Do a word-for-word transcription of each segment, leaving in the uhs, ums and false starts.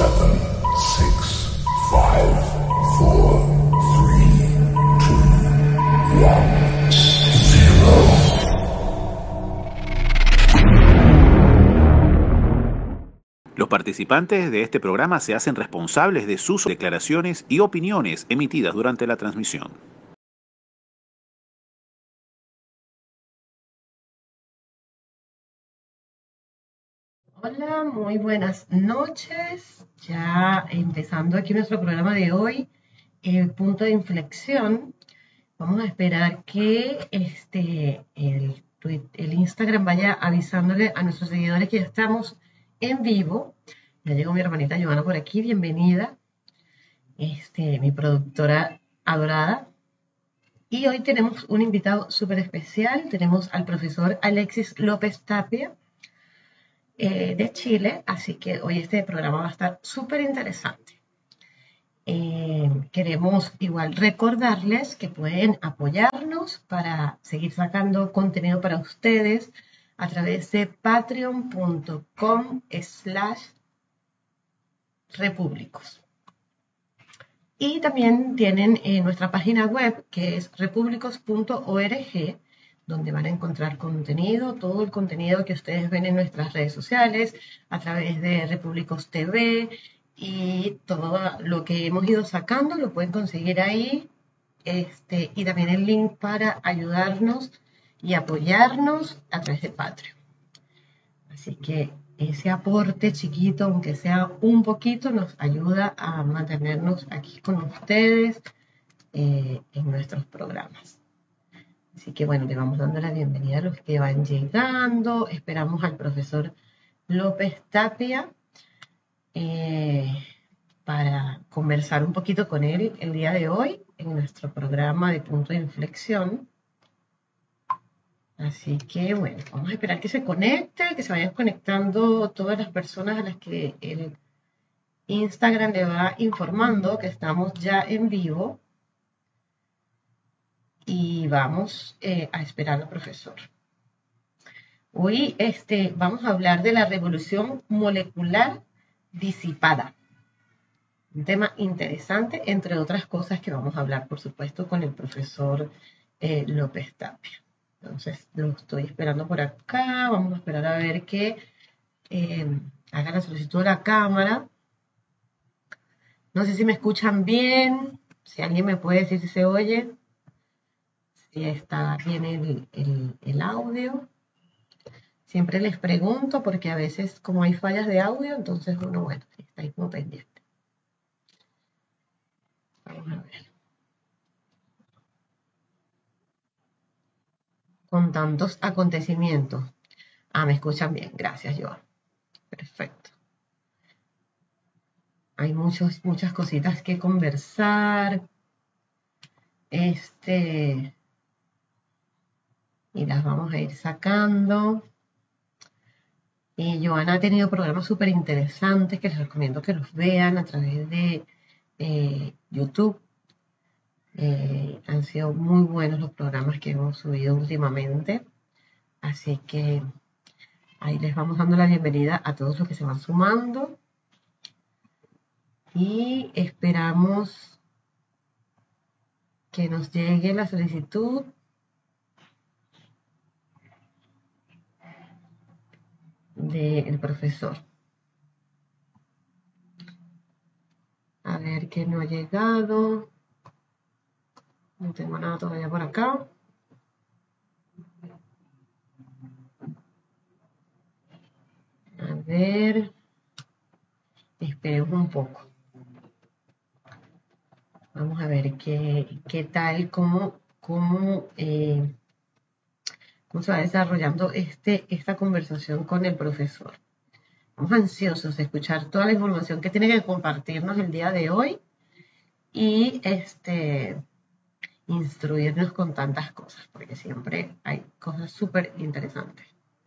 seven, six, five, four, three, two, one, zero. Los participantes de este programa se hacen responsables de sus declaraciones y opiniones emitidas durante la transmisión. Hola, muy buenas noches. Ya empezando aquí nuestro programa de hoy, el punto de inflexión. Vamos a esperar que este, el, el Instagram vaya avisándole a nuestros seguidores que ya estamos en vivo. Ya llegó mi hermanita Joana por aquí, bienvenida. Este, mi productora adorada. Y hoy tenemos un invitado súper especial. Tenemos al profesor Alexis López Tapia eh, de Chile. Así que hoy este programa va a estar súper interesante. Eh, queremos igual recordarles que pueden apoyarnos para seguir sacando contenido para ustedes a través de patreon punto com slash repúblicos. Y también tienen eh, nuestra página web que es repúblicos punto org, donde van a encontrar contenido, todo el contenido que ustedes ven en nuestras redes sociales, a través de Repúblicos T V, y todo lo que hemos ido sacando lo pueden conseguir ahí, este, y también el link para ayudarnos y apoyarnos a través de Patreon. Así que ese aporte chiquito, aunque sea un poquito, nos ayuda a mantenernos aquí con ustedes eh, en nuestros programas. Así que bueno, le vamos dando la bienvenida a los que van llegando. Esperamos al profesor López Tapia eh, para conversar un poquito con él el día de hoy en nuestro programa de punto de inflexión. Así que bueno, vamos a esperar que se conecte, que se vayan conectando todas las personas a las que el Instagram le va informando que estamos ya en vivo. Y vamos eh, a esperar al profesor. Hoy este, vamos a hablar de la revolución molecular disipada. Un tema interesante, entre otras cosas que vamos a hablar, por supuesto, con el profesor eh, López Tapia. Entonces, lo estoy esperando por acá. Vamos a esperar a ver que eh, haga la solicitud de la cámara. No sé si me escuchan bien. Si alguien me puede decir si se oye. Si está bien el, el, el audio. Siempre les pregunto porque a veces como hay fallas de audio, entonces uno, bueno, está ahí como pendiente. Vamos a ver. Con tantos acontecimientos. Ah, me escuchan bien. Gracias, Joan. Perfecto. Hay muchos, muchas cositas que conversar. Este... Y las vamos a ir sacando. Y Joana ha tenido programas súper interesantes que les recomiendo que los vean a través de eh, YouTube. Eh, han sido muy buenos los programas que hemos subido últimamente. Así que ahí les vamos dando la bienvenida a todos los que se van sumando. Y esperamos que nos llegue la solicitud. Del profesor. A ver qué no ha llegado. No tengo nada todavía por acá. A ver. Esperemos un poco. Vamos a ver qué, qué tal, cómo, cómo, eh, cómo se va desarrollando este, esta conversación con el profesor. Estamos ansiosos de escuchar toda la información que tiene que compartirnos el día de hoy y este, instruirnos con tantas cosas, porque siempre hay cosas súper interesantes.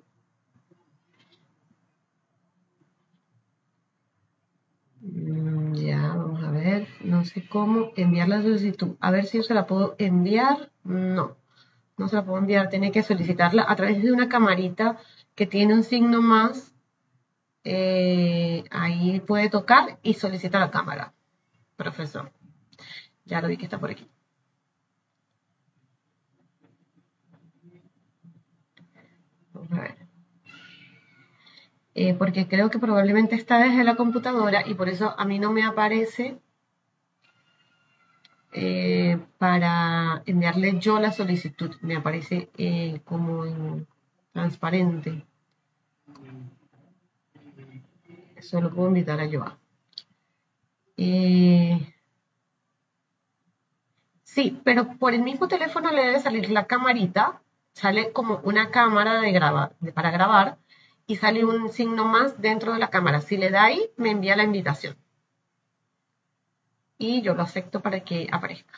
Mm, ya, vamos a ver, no sé cómo enviar la solicitud. A ver si yo se la puedo enviar. No, no se la puedo enviar, tiene que solicitarla a través de una camarita que tiene un signo más eh, ahí puede tocar y solicita la cámara, profesor. Ya lo vi que está por aquí. Vamos a ver. Eh, porque creo que probablemente está desde la computadora y por eso a mí no me aparece eh, para enviarle yo la solicitud. Me aparece eh, como en transparente. Solo puedo invitar a Joa. Eh, sí, pero por el mismo teléfono le debe salir la camarita. Sale como una cámara de grabar, de, para grabar y sale un signo más dentro de la cámara. Si le da ahí, me envía la invitación. Y yo lo acepto para que aparezca.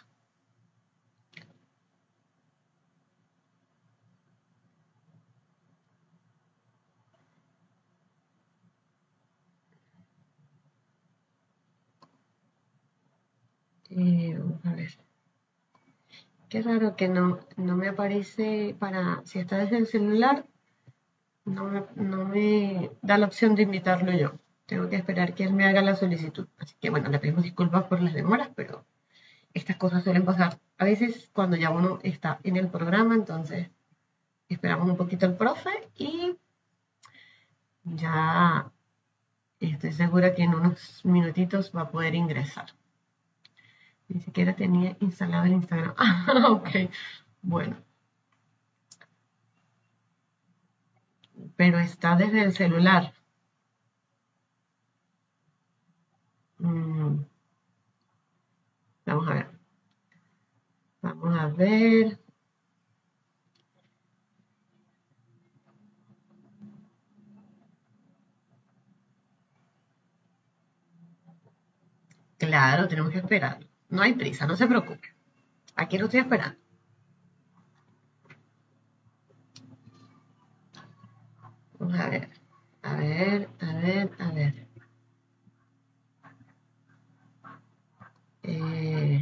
Eh, vamos a ver. Qué raro que no, no me aparece para, si está desde el celular, no me, no me da la opción de invitarlo yo. Tengo que esperar que él me haga la solicitud. Así que bueno, le pedimos disculpas por las demoras, pero estas cosas suelen pasar a veces cuando ya uno está en el programa, entonces esperamos un poquito al profe y ya estoy segura que en unos minutitos va a poder ingresar. Ni siquiera tenía instalado el Instagram. Ah, ok. Bueno. Pero está desde el celular. Mm. Vamos a ver. Vamos a ver. Claro, tenemos que esperar. No hay prisa, no se preocupe. Aquí lo estoy esperando. Vamos a ver. A ver, a ver, a ver. Eh...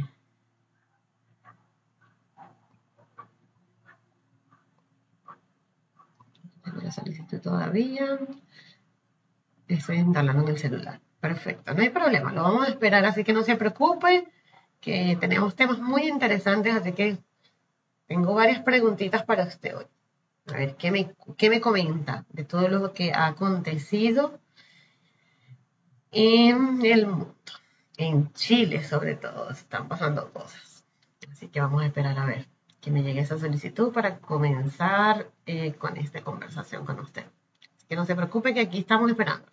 Tengo la solicitud todavía. Estoy instalando en el celular. Perfecto, no hay problema. Lo vamos a esperar, así que no se preocupe, que tenemos temas muy interesantes, así que tengo varias preguntitas para usted hoy. A ver, ¿qué me, qué me comenta de todo lo que ha acontecido en el mundo? En Chile, sobre todo, están pasando cosas. Así que vamos a esperar a ver que me llegue esa solicitud para comenzar eh, con esta conversación con usted. Así que no se preocupe, que aquí estamos esperando.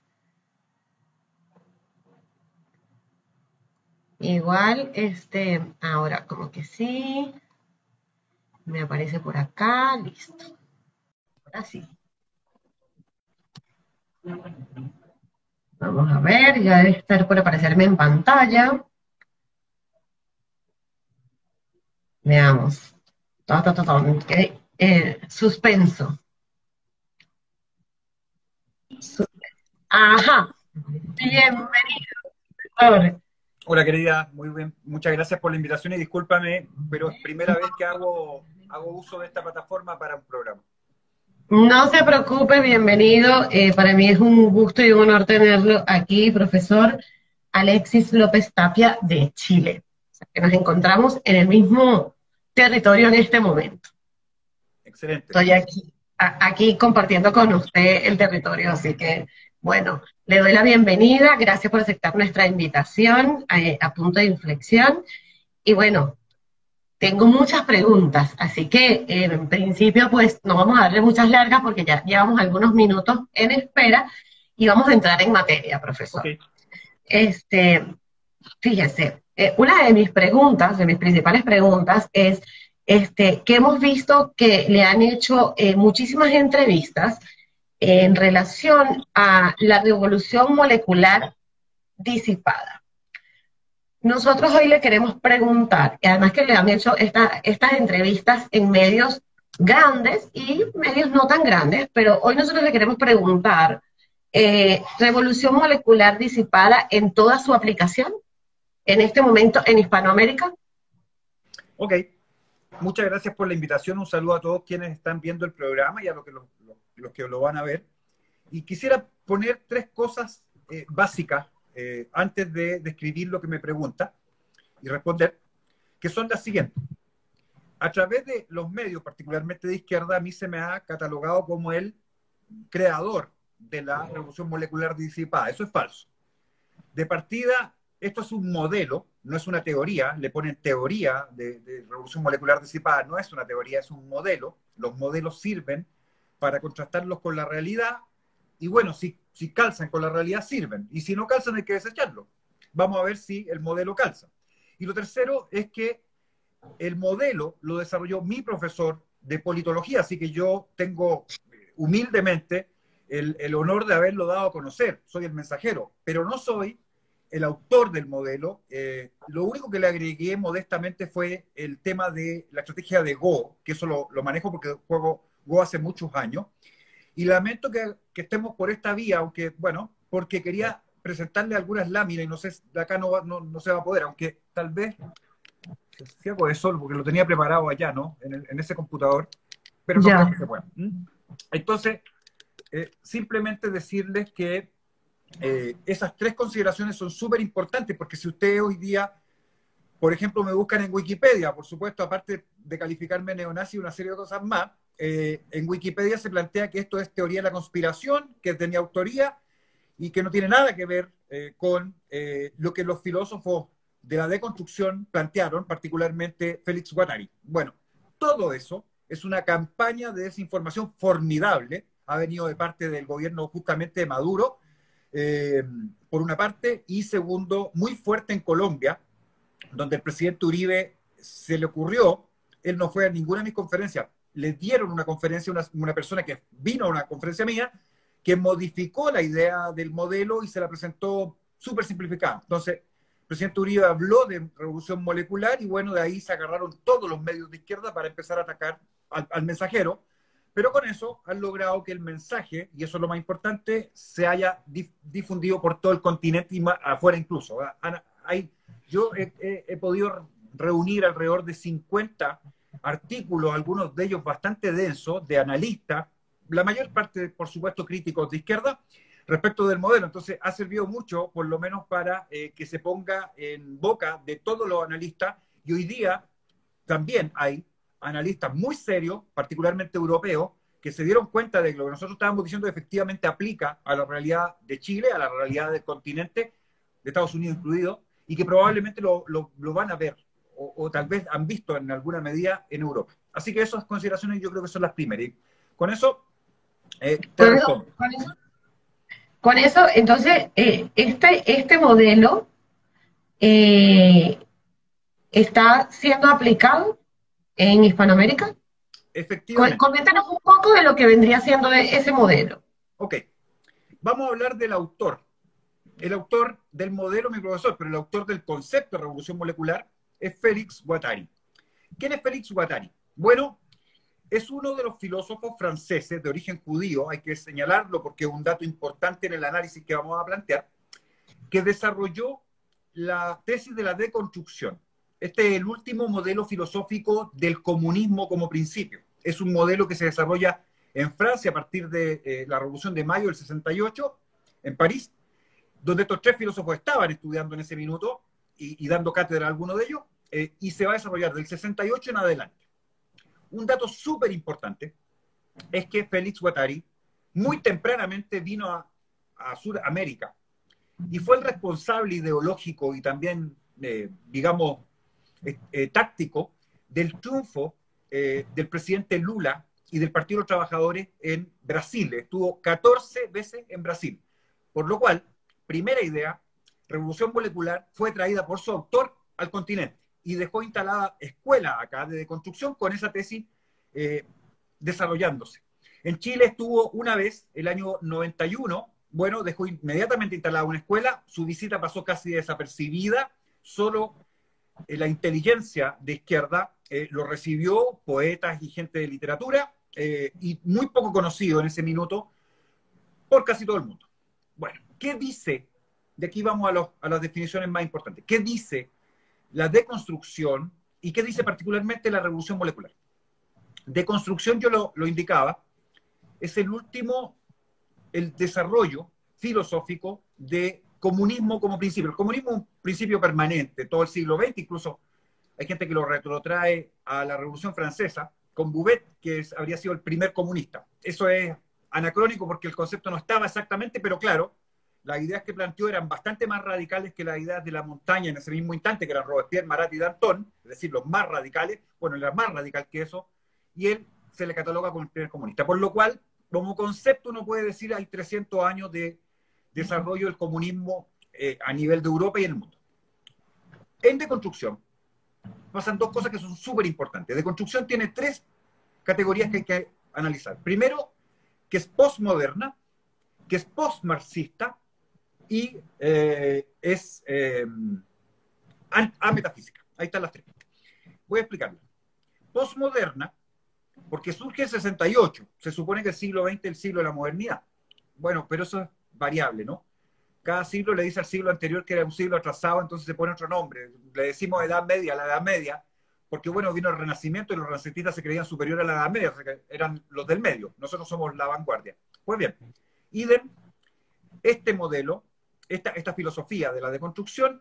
Igual, este, ahora como que sí, me aparece por acá, listo. Ahora sí. Vamos a ver, ya debe estar por aparecerme en pantalla. Veamos. Ta, ta, ta, ta. Eh, eh, suspenso. Suspenso. Ajá. Bienvenido. Ahora. Hola querida, muy bien, muchas gracias por la invitación y discúlpame, pero es primera vez que hago, hago uso de esta plataforma para un programa. No se preocupe, bienvenido. Eh, para mí es un gusto y un honor tenerlo aquí, profesor Alexis López Tapia de Chile. O sea, que nos encontramos en el mismo territorio en este momento. Excelente. Estoy aquí, a, aquí compartiendo con usted el territorio, así que, bueno, le doy la bienvenida. Gracias por aceptar nuestra invitación eh, a Punto de Inflexión. Y bueno, tengo muchas preguntas, así que eh, en principio pues no vamos a darle muchas largas porque ya llevamos algunos minutos en espera y vamos a entrar en materia, profesor. Okay. Este, fíjese, eh, una de mis preguntas, de mis principales preguntas es este, que hemos visto que le han hecho eh, muchísimas entrevistas en relación a la revolución molecular disipada. Nosotros hoy le queremos preguntar, y además que le han hecho esta, estas entrevistas en medios grandes y medios no tan grandes, pero hoy nosotros le queremos preguntar, eh, ¿revolución molecular disipada en toda su aplicación en este momento en Hispanoamérica? Ok, muchas gracias por la invitación, un saludo a todos quienes están viendo el programa y a los que, los, los, los que lo van a ver. Y quisiera poner tres cosas eh, básicas eh, antes de describir lo que me pregunta y responder, que son las siguientes. A través de los medios, particularmente de izquierda, a mí se me ha catalogado como el creador de la revolución molecular disipada. Eso es falso. De partida, esto es un modelo, no es una teoría. Le ponen teoría de, de revolución molecular disipada. No es una teoría, es un modelo. Los modelos sirven para contrastarlos con la realidad. Y bueno, si, si calzan con la realidad, sirven. Y si no calzan, hay que desecharlo. Vamos a ver si el modelo calza. Y lo tercero es que el modelo lo desarrolló mi profesor de politología, así que yo tengo humildemente el, el honor de haberlo dado a conocer. Soy el mensajero, pero no soy el autor del modelo. Eh, lo único que le agregué modestamente fue el tema de la estrategia de Go, que eso lo, lo manejo porque juego Go hace muchos años. Y lamento que, que estemos por esta vía, aunque, bueno, porque quería presentarle algunas láminas y no sé, de acá no, va, no, no se va a poder, aunque tal vez... Si hago eso, porque lo tenía preparado allá, ¿no? En, el, en ese computador, pero no creo que se pueda. ¿Mm? Entonces, eh, simplemente decirles que eh, esas tres consideraciones son súper importantes, porque si ustedes hoy día, por ejemplo, me buscan en Wikipedia, por supuesto, aparte de calificarme neonazi y una serie de cosas más, eh, en Wikipedia se plantea que esto es teoría de la conspiración, que es de mi autoría, y que no tiene nada que ver eh, con eh, lo que los filósofos de la deconstrucción plantearon, particularmente Félix Guattari. Bueno, todo eso es una campaña de desinformación formidable, ha venido de parte del gobierno justamente de Maduro, eh, por una parte, y segundo, muy fuerte en Colombia, donde el presidente Uribe se le ocurrió, él no fue a ninguna de mis conferencias, le dieron una conferencia a una, una persona que vino a una conferencia mía, que modificó la idea del modelo y se la presentó súper simplificada. Entonces, el presidente Uribe habló de revolución molecular y bueno, de ahí se agarraron todos los medios de izquierda para empezar a atacar al, al mensajero, pero con eso han logrado que el mensaje, y eso es lo más importante, se haya dif difundido por todo el continente y más, afuera incluso. Hay, yo he, he, he podido reunir alrededor de cincuenta artículos, algunos de ellos bastante densos, de analistas, la mayor parte, por supuesto, críticos de izquierda, respecto del modelo. Entonces, ha servido mucho, por lo menos, para eh, que se ponga en boca de todos los analistas, y hoy día también hay analistas muy serios, particularmente europeos, que se dieron cuenta de que lo que nosotros estábamos diciendo efectivamente aplica a la realidad de Chile, a la realidad del continente, de Estados Unidos incluido, y que probablemente lo, lo, lo van a ver, o, o tal vez han visto en alguna medida en Europa. Así que esas consideraciones yo creo que son las primeras. Y con eso, eh, te con, respondo. Eso, con, eso, con eso, entonces, eh, este, este modelo eh, está siendo aplicado en Hispanoamérica. Efectivamente. Coméntanos un poco de lo que vendría siendo ese modelo. Ok. Vamos a hablar del autor. El autor del modelo, mi profesor, pero el autor del concepto de revolución molecular es Félix Guattari. ¿Quién es Félix Guattari? Bueno, es uno de los filósofos franceses de origen judío, hay que señalarlo porque es un dato importante en el análisis que vamos a plantear, que desarrolló la tesis de la deconstrucción. Este es el último modelo filosófico del comunismo como principio. Es un modelo que se desarrolla en Francia a partir de eh, la Revolución de Mayo del sesenta y ocho, en París, donde estos tres filósofos estaban estudiando en ese minuto y, y dando cátedra a alguno de ellos, eh, y se va a desarrollar del sesenta y ocho en adelante. Un dato súper importante es que Félix Guattari muy tempranamente vino a, a Sudamérica y fue el responsable ideológico y también, eh, digamos, eh, eh, táctico del triunfo eh, del presidente Lula y del Partido de los Trabajadores en Brasil. Estuvo catorce veces en Brasil. Por lo cual, primera idea, revolución molecular fue traída por su autor al continente y dejó instalada escuela acá de deconstrucción con esa tesis eh, desarrollándose. En Chile estuvo una vez, el año noventa y uno, bueno, dejó inmediatamente instalada una escuela, su visita pasó casi desapercibida, solo eh, la inteligencia de izquierda eh, lo recibió, poetas y gente de literatura, eh, y muy poco conocido en ese minuto por casi todo el mundo. Bueno, ¿qué dice? De aquí vamos a, los, a las definiciones más importantes. ¿Qué dice la deconstrucción y qué dice particularmente la revolución molecular? Deconstrucción, yo lo, lo indicaba, es el último el desarrollo filosófico de comunismo como principio. El comunismo es un principio permanente, todo el siglo veinte, incluso hay gente que lo retrotrae a la Revolución Francesa, con Bouvet, que es, habría sido el primer comunista. Eso es anacrónico porque el concepto no estaba exactamente, pero claro, las ideas que planteó eran bastante más radicales que las ideas de la montaña en ese mismo instante, que eran Robespierre, Marat y Danton, es decir, los más radicales. Bueno, él era más radical que eso, y él se le cataloga como el primer comunista. Por lo cual, como concepto, uno puede decir hay trescientos años de desarrollo del comunismo eh, a nivel de Europa y en el mundo. En deconstrucción, pasan dos cosas que son súper importantes. Deconstrucción tiene tres categorías que hay que analizar. Primero, que es postmoderna, que es postmarxista y eh, es eh, ametafísica. Ahí están las tres. Voy a explicarlo. Postmoderna, porque surge en sesenta y ocho. Se supone que el siglo veinte es el siglo de la modernidad. Bueno, pero eso es variable, ¿no? Cada siglo le dice al siglo anterior que era un siglo atrasado, entonces se pone otro nombre. Le decimos Edad Media, la Edad Media, porque bueno, vino el Renacimiento y los renacentistas se creían superiores a la Edad Media, o sea que eran los del medio. Nosotros somos la vanguardia. Pues bien, idem, este modelo, esta, esta filosofía de la deconstrucción,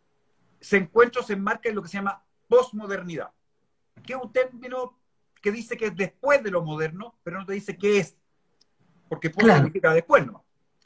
se encuentra, se enmarca en lo que se llama posmodernidad, que es un término que dice que es después de lo moderno, pero no te dice qué es, porque post Claro. significa después, ¿no?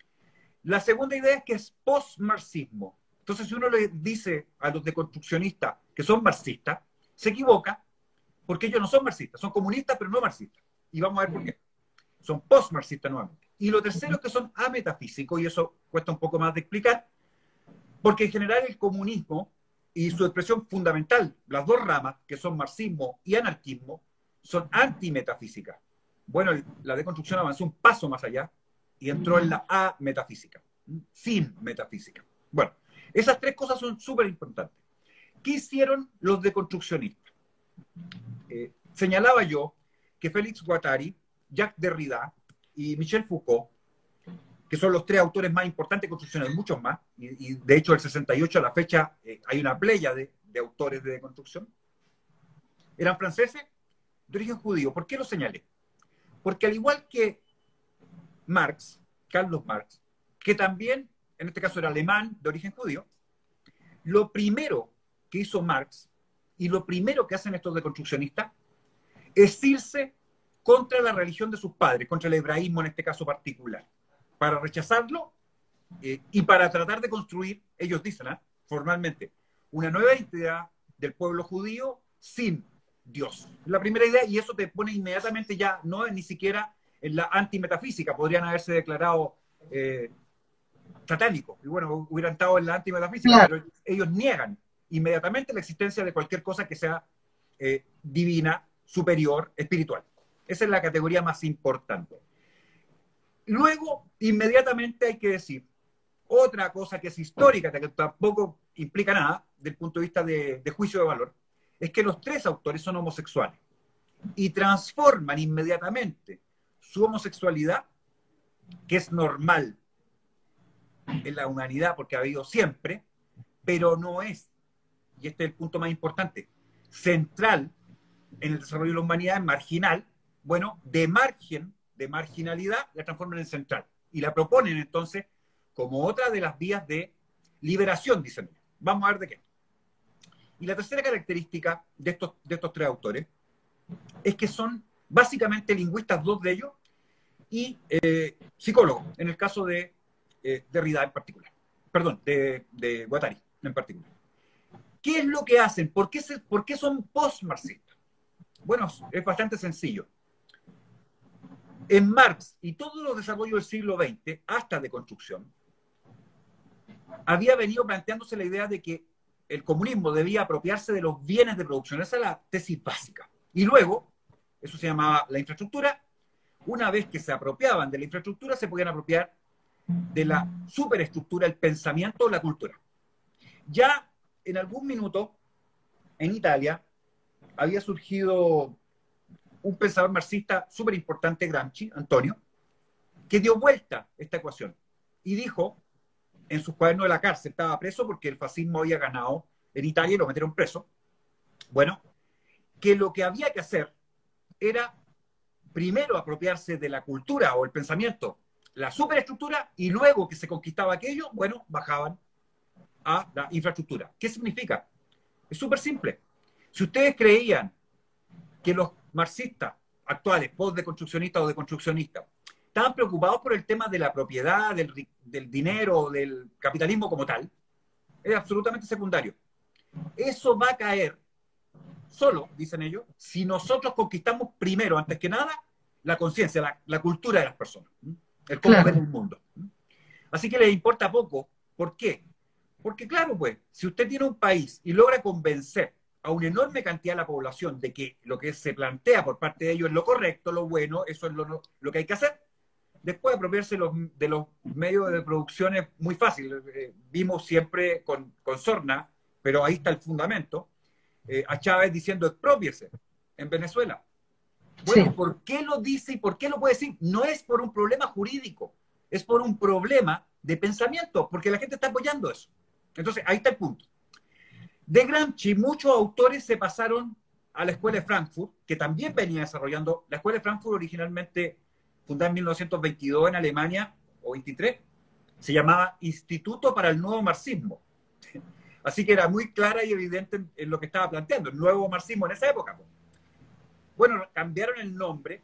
La segunda idea es que es postmarxismo. Entonces, si uno le dice a los deconstruccionistas que son marxistas, se equivoca, porque ellos no son marxistas, son comunistas, pero no marxistas. Y vamos a ver por qué. Son postmarxistas nuevamente. Y lo tercero es que son ametafísicos, y eso cuesta un poco más de explicar, porque en general el comunismo y su expresión fundamental, las dos ramas, que son marxismo y anarquismo, son antimetafísicas. Bueno, la deconstrucción avanzó un paso más allá y entró en la ametafísica, sin metafísica. Bueno, esas tres cosas son súper importantes. ¿Qué hicieron los deconstruccionistas? Eh, señalaba yo que Félix Guattari, Jacques Derrida y Michel Foucault, que son los tres autores más importantes de construcción, hay muchos más, y, y de hecho el sesenta y ocho a la fecha eh, hay una playa de, de autores de deconstrucción, eran franceses de origen judío. ¿Por qué lo señalé? Porque al igual que Marx, Carlos Marx, que también, en este caso era alemán de origen judío, lo primero que hizo Marx y lo primero que hacen estos deconstruccionistas es irse contra la religión de sus padres, contra el hebraísmo en este caso particular, para rechazarlo eh, y para tratar de construir, ellos dicen ¿eh? formalmente, una nueva identidad del pueblo judío sin Dios. La primera idea, y eso te pone inmediatamente ya, no es ni siquiera en la antimetafísica, podrían haberse declarado eh, satánicos, y bueno, hubieran estado en la antimetafísica, claro. Pero ellos niegan inmediatamente la existencia de cualquier cosa que sea eh, divina, superior, espiritual. Esa es la categoría más importante. Luego, inmediatamente hay que decir otra cosa que es histórica, que tampoco implica nada del punto de vista de, de juicio de valor, es que los tres autores son homosexuales y transforman inmediatamente su homosexualidad, que es normal en la humanidad porque ha habido siempre, pero no es, y este es el punto más importante, central en el desarrollo de la humanidad, es marginal. Bueno, de margen, de marginalidad, la transforman en central y la proponen entonces como otra de las vías de liberación, dicen. Vamos a ver de qué. Y la tercera característica de estos, de estos tres autores es que son básicamente lingüistas, dos de ellos, y eh, psicólogos, en el caso de eh, Derrida en particular. Perdón, de, de Guattari en particular. ¿Qué es lo que hacen? ¿Por qué, se, por qué son postmarxistas? Bueno, es bastante sencillo. En Marx y todos los desarrollos del siglo veinte, hasta deconstrucción, había venido planteándose la idea de que el comunismo debía apropiarse de los bienes de producción. Esa es la tesis básica. Y luego, eso se llamaba la infraestructura. Una vez que se apropiaban de la infraestructura, se podían apropiar de la superestructura, el pensamiento, la cultura. Ya en algún minuto, en Italia, había surgido un pensador marxista súper importante, Gramsci, Antonio, que dio vuelta esta ecuación y dijo, en sus cuadernos de la cárcel, estaba preso porque el fascismo había ganado en Italia y lo metieron preso, bueno, que lo que había que hacer era primero apropiarse de la cultura o el pensamiento la superestructura y luego que se conquistaba aquello, bueno, bajaban a la infraestructura. ¿Qué significa? Es súper simple. Si ustedes creían que los marxistas actuales, post-deconstruccionistas o deconstruccionistas, estaban preocupados por el tema de la propiedad, del, del dinero, del capitalismo como tal, es absolutamente secundario. Eso va a caer solo, dicen ellos, si nosotros conquistamos primero, antes que nada, la conciencia, la, la cultura de las personas, el cómo Claro. ven el mundo. Así que les importa poco. ¿Por qué? Porque claro, pues, si usted tiene un país y logra convencer a una enorme cantidad de la población de que lo que se plantea por parte de ellos es lo correcto, lo bueno, eso es lo, lo que hay que hacer, después apropiarse los, de los medios de producción es muy fácil. Eh, vimos siempre con, con Sorna, pero ahí está el fundamento, eh, a Chávez diciendo expropiese en Venezuela. Bueno, Sí. ¿por qué lo dice y por qué lo puede decir? No es por un problema jurídico, es por un problema de pensamiento, porque la gente está apoyando eso. Entonces, ahí está el punto. De Gramsci, muchos autores se pasaron a la Escuela de Frankfurt, que también venía desarrollando. La Escuela de Frankfurt, originalmente fundada en mil novecientos veintidós en Alemania, o veintitrés, se llamaba Instituto para el Nuevo Marxismo. Así que era muy clara y evidente en, en lo que estaba planteando, el nuevo marxismo en esa época. Bueno, cambiaron el nombre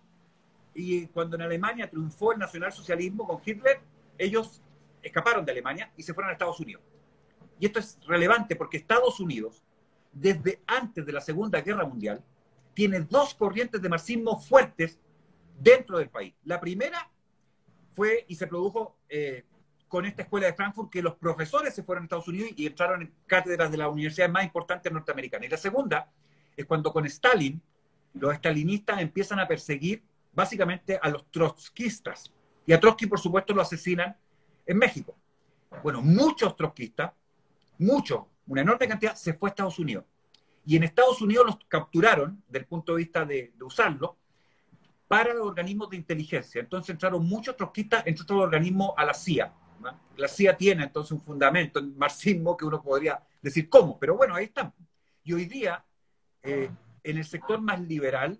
y cuando en Alemania triunfó el nacionalsocialismo con Hitler, ellos escaparon de Alemania y se fueron a Estados Unidos. Y esto es relevante porque Estados Unidos, desde antes de la Segunda Guerra Mundial, tiene dos corrientes de marxismo fuertes dentro del país. La primera fue y se produjo eh, con esta escuela de Frankfurt, que los profesores se fueron a Estados Unidos y entraron en cátedras de las universidades más importantes norteamericanas. Y la segunda es cuando con Stalin, los stalinistas empiezan a perseguir básicamente a los trotskistas. Y a Trotsky, por supuesto, lo asesinan en México. Bueno, muchos trotskistas, muchos, una enorme cantidad, se fue a Estados Unidos. Y en Estados Unidos los capturaron, desde el punto de vista de, de usarlo, para los organismos de inteligencia. Entonces entraron muchos trotskistas, entre otros organismos, a la C I A. ¿no? La C I A tiene entonces un fundamento en marxismo que uno podría decir cómo, pero bueno, ahí están. Y hoy día, eh, en el sector más liberal,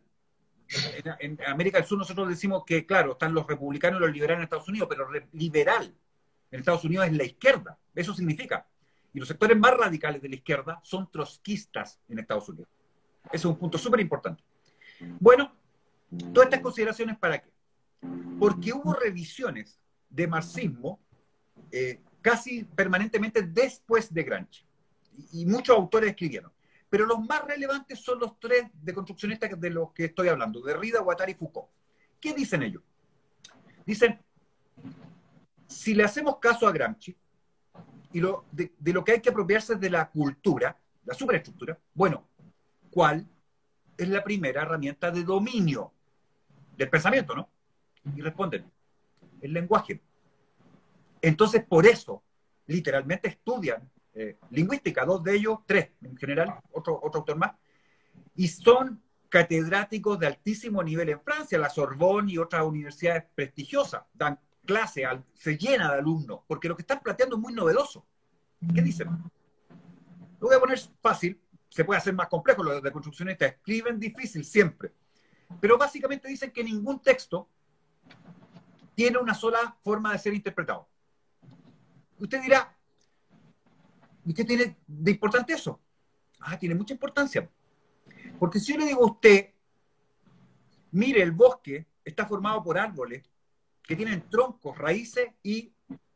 en, en América del Sur nosotros decimos que, claro, están los republicanos y los liberales en Estados Unidos, pero liberal en Estados Unidos es la izquierda. Eso significa. Y los sectores más radicales de la izquierda son trotskistas en Estados Unidos. Ese es un punto súper importante. Bueno, todas estas consideraciones, ¿para qué? Porque hubo revisiones de marxismo eh, casi permanentemente después de Gramsci. Y, y muchos autores escribieron. Pero los más relevantes son los tres deconstruccionistas de los que estoy hablando, Derrida, Guattari y Foucault. ¿Qué dicen ellos? Dicen, si le hacemos caso a Gramsci, y lo, de, de lo que hay que apropiarse de la cultura, la superestructura, bueno, ¿cuál es la primera herramienta de dominio del pensamiento, no? Y responden, el lenguaje. Entonces, por eso, literalmente estudian eh, lingüística, dos de ellos, tres en general, otro, otro autor más, y son catedráticos de altísimo nivel en Francia, la Sorbonne y otras universidades prestigiosas, dan clase, al, se llena de alumnos, porque lo que están planteando es muy novedoso. ¿Qué dicen? Lo voy a poner fácil, se puede hacer más complejo, los deconstruccionistas escriben difícil siempre, pero básicamente dicen que ningún texto tiene una sola forma de ser interpretado. Usted dirá, ¿y qué tiene de importante eso? Ah, tiene mucha importancia. Porque si yo le digo a usted, mire, el bosque está formado por árboles que tienen troncos, raíces y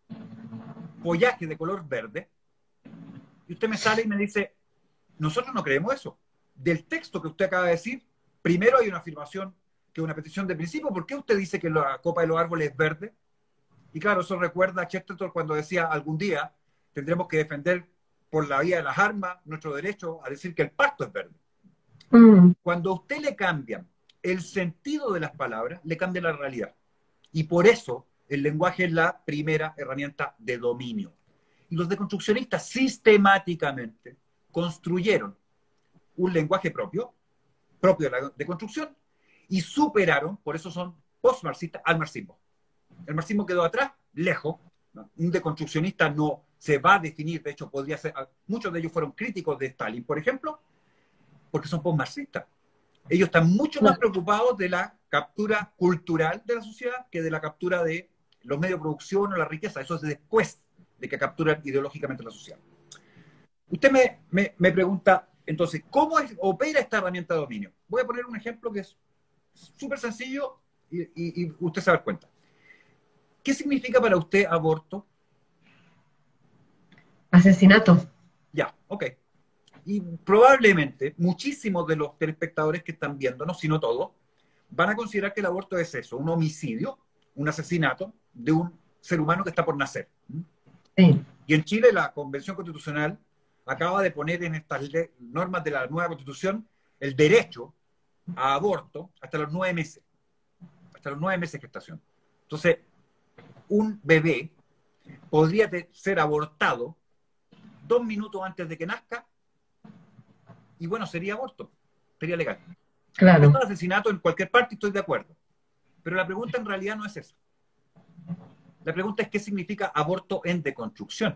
follaje de color verde, y usted me sale y me dice, nosotros no creemos eso. Del texto que usted acaba de decir, primero hay una afirmación que es una petición de principio. ¿Por qué usted dice que la copa de los árboles es verde? Y claro, eso recuerda a Chesterton cuando decía, algún día tendremos que defender por la vía de las armas nuestro derecho a decir que el pasto es verde. Mm. Cuando a usted le cambian el sentido de las palabras, le cambia la realidad. Y por eso el lenguaje es la primera herramienta de dominio. Y los deconstruccionistas sistemáticamente construyeron un lenguaje propio, propio de la deconstrucción, y superaron, por eso son postmarxistas, al marxismo. El marxismo quedó atrás, lejos. ¿no? Un deconstruccionista no se va a definir, de hecho podría ser, muchos de ellos fueron críticos de Stalin, por ejemplo, porque son postmarxistas. Ellos están mucho más preocupados de la captura cultural de la sociedad que de la captura de los medios de producción o la riqueza, eso es después de que capturan ideológicamente la sociedad. Usted me, me, me pregunta, entonces, ¿cómo es, opera esta herramienta de dominio? Voy a poner un ejemplo que es súper sencillo y, y, y usted se va a dar cuenta. ¿Qué significa para usted aborto? Asesinato. Ya, ok. Y probablemente muchísimos de los telespectadores que están viéndonos, si no todos, van a considerar que el aborto es eso, un homicidio, un asesinato de un ser humano que está por nacer. Sí. Y en Chile la Convención Constitucional acaba de poner en estas normas de la nueva Constitución el derecho a aborto hasta los nueve meses. Hasta los nueve meses de gestación. Entonces, un bebé podría ser abortado dos minutos antes de que nazca y bueno, sería aborto, sería legal. Claro. Esto es asesinato en cualquier parte, estoy de acuerdo. Pero la pregunta en realidad no es esa. La pregunta es ¿qué significa aborto en deconstrucción?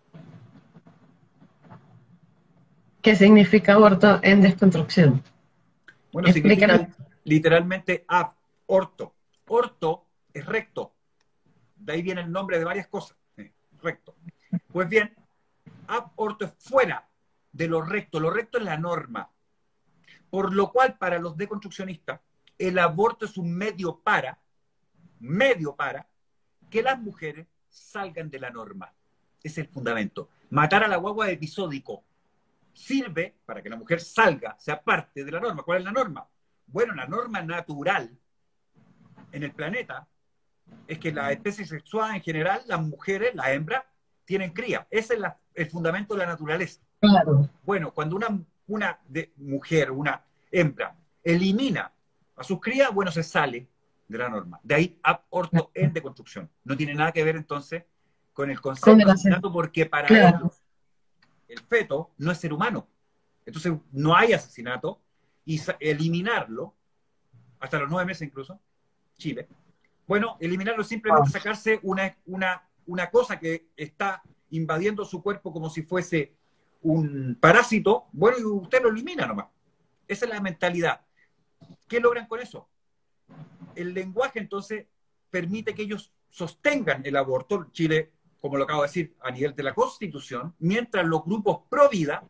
¿Qué significa aborto en desconstrucción? Bueno, Explícanos. significa literalmente ab, orto. Orto es recto. De ahí viene el nombre de varias cosas. Eh, recto. Pues bien, ab orto es fuera de lo recto. Lo recto es la norma. Por lo cual, para los deconstruccionistas, el aborto es un medio para, medio para, que las mujeres salgan de la norma. Ese es el fundamento. Matar a la guagua es episódico. Sirve para que la mujer salga, sea parte de la norma. ¿Cuál es la norma? Bueno, la norma natural en el planeta es que las especies sexuadas en general, las mujeres, las hembras, tienen cría. Ese es la, el fundamento de la naturaleza. Claro. Bueno, cuando una, una de, mujer, una hembra, elimina a sus crías, bueno, se sale de la norma. De ahí ab orto en deconstrucción. No tiene nada que ver entonces con el concepto de asesinato, porque para claro. ellos el feto no es ser humano. Entonces no hay asesinato y eliminarlo, hasta los nueve meses incluso, Chile, bueno, eliminarlo es simplemente sacarse una, una, una cosa que está invadiendo su cuerpo como si fuese un parásito, bueno, y usted lo elimina nomás. Esa es la mentalidad. ¿Qué logran con eso? El lenguaje entonces permite que ellos sostengan el aborto. Chile, como lo acabo de decir, a nivel de la Constitución, mientras los grupos pro vida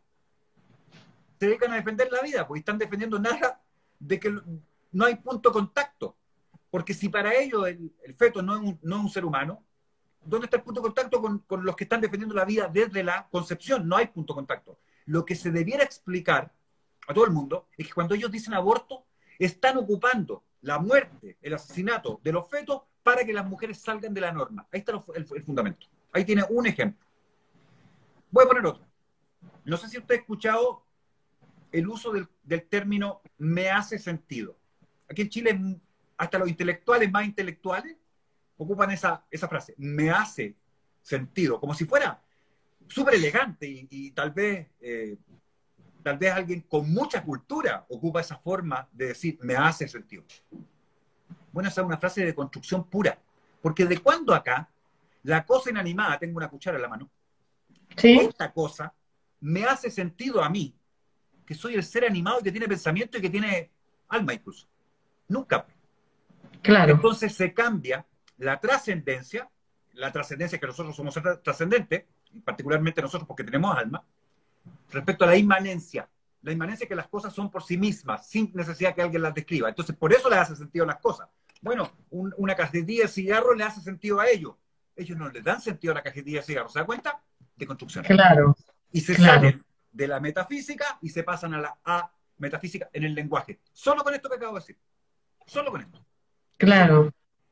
se dedican a defender la vida, porque están defendiendo nada de que no hay punto de contacto. Porque si para ellos el, el feto no es, un, no es un ser humano, ¿dónde está el punto de contacto con, con los que están defendiendo la vida desde la concepción? No hay punto de contacto. Lo que se debiera explicar a todo el mundo es que cuando ellos dicen aborto, están ocupando la muerte, el asesinato de los fetos para que las mujeres salgan de la norma. Ahí está el, el fundamento. Ahí tiene un ejemplo. Voy a poner otro. No sé si usted ha escuchado el uso del, del término me hace sentido. Aquí en Chile, hasta los intelectuales más intelectuales ocupan esa, esa frase, me hace sentido, como si fuera súper elegante y, y tal vez eh, tal vez alguien con mucha cultura ocupa esa forma de decir me hace sentido. Bueno, esa es una frase de construcción pura, porque de cuándo acá la cosa inanimada, tengo una cuchara en la mano, ¿sí? Esta cosa me hace sentido a mí, que soy el ser animado y que tiene pensamiento y que tiene alma incluso. Nunca. Claro. Entonces se cambia la trascendencia, la trascendencia que nosotros somos trascendentes, particularmente nosotros porque tenemos alma, respecto a la inmanencia. La inmanencia es que las cosas son por sí mismas, sin necesidad que alguien las describa. Entonces, por eso le hace sentido a las cosas. Bueno, un, una cajetilla de cigarros le hace sentido a ellos. Ellos no les dan sentido a la cajetilla de cigarros. ¿Se da cuenta? De construcción. Claro. Y se claro. salen de la metafísica y se pasan a la a metafísica en el lenguaje. Solo con esto que acabo de decir. Solo con esto. Claro.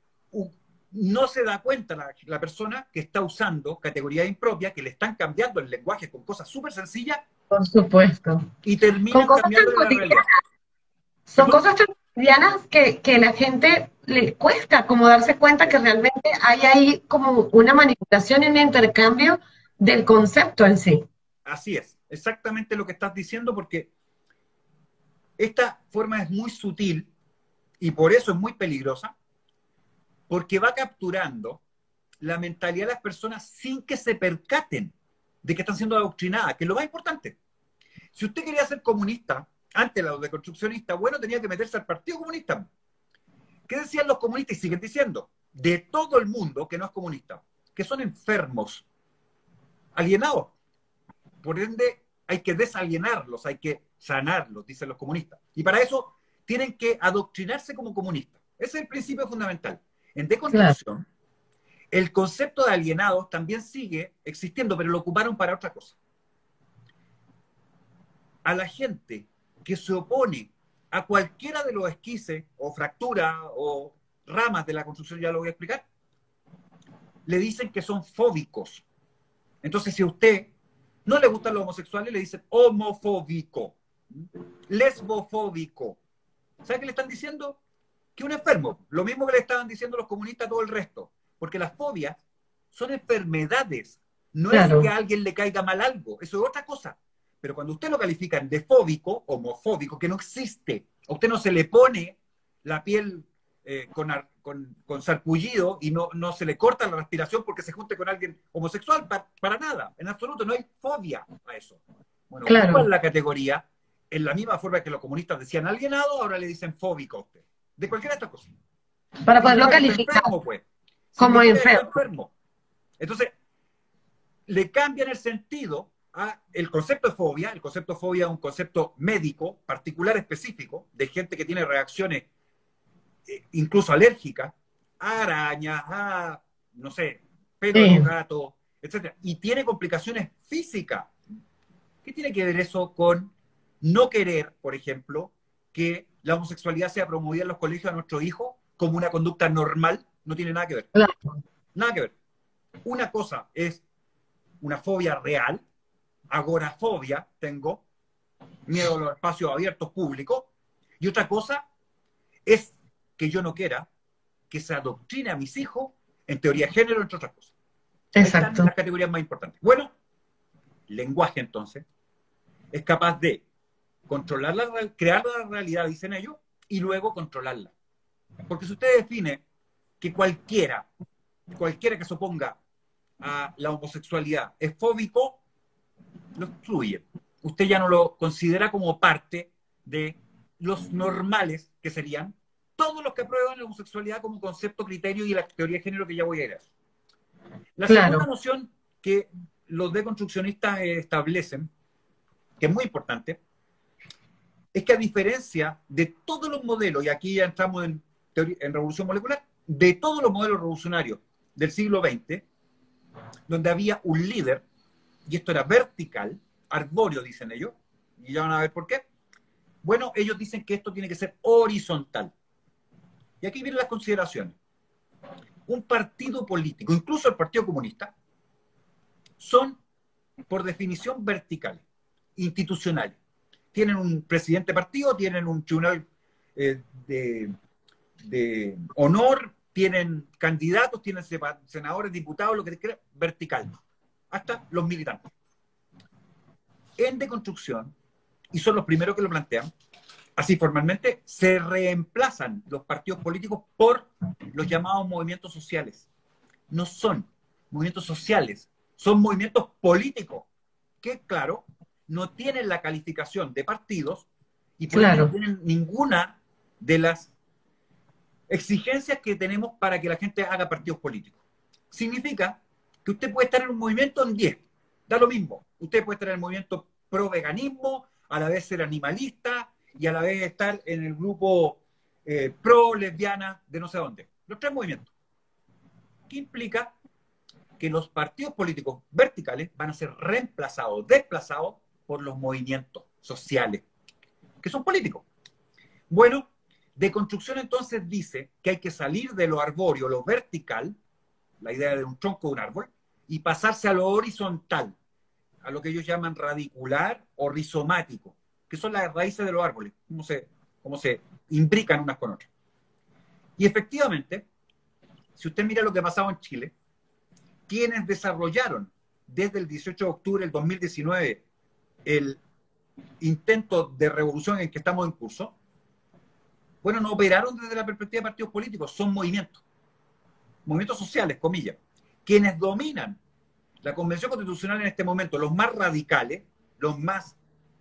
No se da cuenta la, la persona que está usando categoría impropia, que le están cambiando el lenguaje con cosas súper sencillas. Por supuesto. Y terminan cambiando la realidad. Son cosas tan cotidianas que, que la gente le cuesta como darse cuenta que realmente hay ahí como una manipulación y un intercambio del concepto en sí. Así es, exactamente lo que estás diciendo, porque esta forma es muy sutil y por eso es muy peligrosa, porque va capturando la mentalidad de las personas sin que se percaten de que están siendo adoctrinadas, que es lo más importante. Si usted quería ser comunista, antes de deconstruccionista, bueno, tenía que meterse al Partido Comunista. ¿Qué decían los comunistas y siguen diciendo? de todo el mundo que no es comunista, que son enfermos, alienados. Por ende, hay que desalienarlos, hay que sanarlos, dicen los comunistas. Y para eso tienen que adoctrinarse como comunistas. Ese es el principio fundamental. En deconstrucción, claro, el concepto de alienados también sigue existiendo, pero lo ocuparon para otra cosa. A la gente que se opone a cualquiera de los esquices o fracturas o ramas de la construcción, ya lo voy a explicar, le dicen que son fóbicos. Entonces, si a usted no le gustan los homosexuales, le dicen homofóbico, lesbofóbico. ¿Sabe qué le están diciendo? Que un enfermo. Lo mismo que le estaban diciendo los comunistas a todo el resto. Porque las fobias son enfermedades. No claro. es que a alguien le caiga mal algo. Eso es otra cosa. Pero cuando usted lo califican de fóbico, homofóbico, que no existe, a usted no se le pone la piel eh, con, con, con sarpullido y no, no se le corta la respiración porque se junte con alguien homosexual, para, para nada, en absoluto, no hay fobia a eso. Bueno, claro. ¿cuál es la categoría? En la misma forma que los comunistas decían alienado, ahora le dicen fóbico a usted. De cualquier otra cosa. Para poderlo calificar enfermo, pues. como enfermo. enfermo. Entonces, le cambian el sentido a el concepto de fobia. El concepto de fobia es un concepto médico, particular, específico, de gente que tiene reacciones eh, incluso alérgicas a arañas, a, no sé, pelo sí. de gato, etcétera. Y tiene complicaciones físicas. ¿Qué tiene que ver eso con no querer, por ejemplo, que la homosexualidad sea promovida en los colegios a nuestros hijos como una conducta normal? No tiene nada que ver. Claro. Nada que ver. Una cosa es una fobia real, agorafobia, tengo miedo a los espacios abiertos públicos, y otra cosa es que yo no quiera que se adoctrine a mis hijos en teoría de género, entre otras cosas. Exacto. Estas son las categorías más importantes. Bueno, lenguaje entonces es capaz de controlar la, crear la realidad, dicen ellos, y luego controlarla. Porque si usted define que cualquiera, cualquiera que se oponga a la homosexualidad es fóbico, lo excluye. Usted ya no lo considera como parte de los normales, que serían todos los que aprueban la homosexualidad como concepto, criterio y la teoría de género, que ya voy a ir a eso. La claro. segunda noción que los deconstruccionistas establecen, que es muy importante, es que a diferencia de todos los modelos, y aquí ya entramos en, teoría, en revolución molecular, de todos los modelos revolucionarios del siglo veinte, donde había un líder, y esto era vertical, arbóreo, dicen ellos, y ya van a ver por qué. Bueno, ellos dicen que esto tiene que ser horizontal. Y aquí vienen las consideraciones. Un partido político, incluso el Partido Comunista, son, por definición, verticales, institucionales. Tienen un presidente de partido, tienen un tribunal eh, de, de honor, tienen candidatos, tienen senadores, diputados, lo que quiera, vertical, hasta los militantes. En deconstrucción, y son los primeros que lo plantean, así formalmente, se reemplazan los partidos políticos por los llamados movimientos sociales. No son movimientos sociales, son movimientos políticos, que, claro, no tienen la calificación de partidos y por claro. no tienen ninguna de las exigencias que tenemos para que la gente haga partidos políticos. Significa que usted puede estar en un movimiento en diez, da lo mismo. Usted puede estar en el movimiento pro veganismo, a la vez ser animalista y a la vez estar en el grupo eh, pro lesbiana de no sé dónde. Los tres movimientos. ¿Qué implica? Que los partidos políticos verticales van a ser reemplazados, desplazados por los movimientos sociales, que son políticos. Bueno, deconstrucción entonces dice que hay que salir de lo arbóreo, lo vertical, la idea de un tronco de un árbol, y pasarse a lo horizontal, a lo que ellos llaman radicular o rizomático, que son las raíces de los árboles, cómo se, cómo se imbrican unas con otras. Y efectivamente, si usted mira lo que ha pasado en Chile, quienes desarrollaron desde el dieciocho de octubre del dos mil diecinueve el intento de revolución en que estamos en curso, bueno, no operaron desde la perspectiva de partidos políticos, son movimientos, movimientos sociales, comillas. Quienes dominan la Convención Constitucional en este momento, los más radicales, los más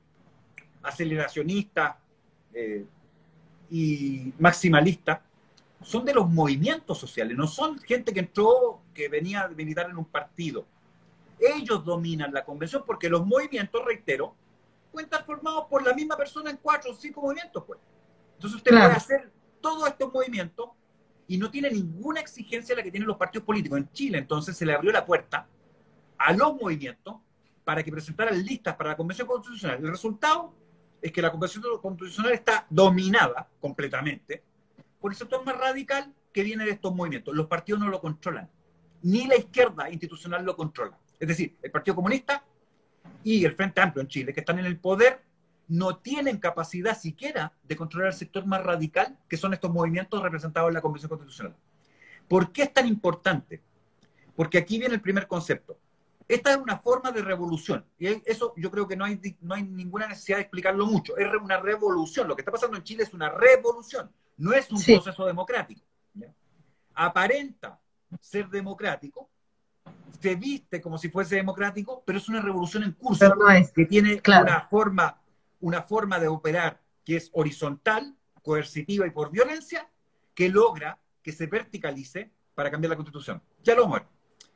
aceleracionistas eh, y maximalistas, son de los movimientos sociales, no son gente que entró, que venía a militar en un partido. Ellos dominan la convención porque los movimientos, reitero, pueden estar formados por la misma persona en cuatro o cinco movimientos, pues. Entonces usted Claro. puede hacer todos estos movimientos y no tiene ninguna exigencia la que tienen los partidos políticos. En Chile, entonces, se le abrió la puerta a los movimientos para que presentaran listas para la Convención Constitucional. El resultado es que la Convención Constitucional está dominada completamente por el sector más radical que viene de estos movimientos. Los partidos no lo controlan, ni la izquierda institucional lo controla. Es decir, el Partido Comunista y el Frente Amplio en Chile, que están en el poder, no tienen capacidad siquiera de controlar el sector más radical, que son estos movimientos representados en la Convención Constitucional. ¿Por qué es tan importante? Porque aquí viene el primer concepto. Esta es una forma de revolución. Y eso yo creo que no hay, no hay ninguna necesidad de explicarlo mucho. Es una revolución. Lo que está pasando en Chile es una revolución. No es un Sí. proceso democrático. ¿Ya? Aparenta ser democrático, se viste como si fuese democrático, pero es una revolución en curso Pero no es. que tiene Claro. una forma, una forma de operar que es horizontal, coercitiva y por violencia, que logra que se verticalice para cambiar la Constitución. Ya lo vamos a ver.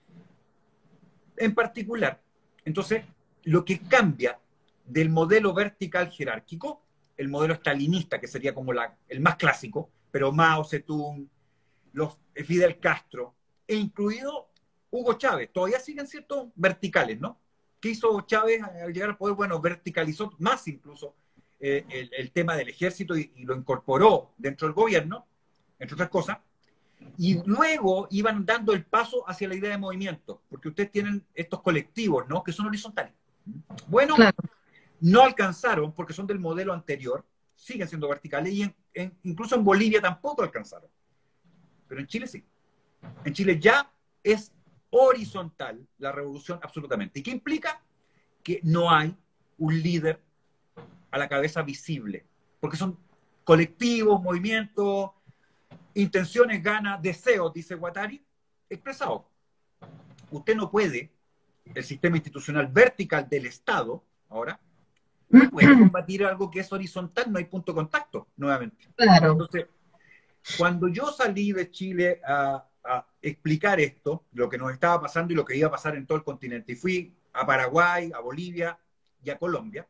En particular, entonces, lo que cambia del modelo vertical jerárquico, el modelo stalinista, que sería como la, el más clásico, pero Mao Zedong, los Fidel Castro, e incluido Hugo Chávez, todavía siguen siendo verticales, ¿no? ¿Qué hizo Chávez al llegar al poder? Bueno, verticalizó más incluso eh, el, el tema del ejército y, y lo incorporó dentro del gobierno, entre otras cosas, y luego iban dando el paso hacia la idea de movimiento, porque ustedes tienen estos colectivos, ¿no? Que son horizontales. Bueno, Claro. no alcanzaron, porque son del modelo anterior, siguen siendo verticales, y en, en, incluso en Bolivia tampoco alcanzaron. Pero en Chile sí. En Chile ya es horizontal la revolución absolutamente. ¿Y qué implica? Que no hay un líder a la cabeza visible, porque son colectivos, movimientos, intenciones, ganas, deseos, dice Guattari, expresados. Usted no puede, el sistema institucional vertical del Estado, ahora, no puede combatir algo que es horizontal, no hay punto de contacto, nuevamente. Claro. Entonces, cuando yo salí de Chile a, a explicar esto, lo que nos estaba pasando y lo que iba a pasar en todo el continente, y fui a Paraguay, a Bolivia y a Colombia,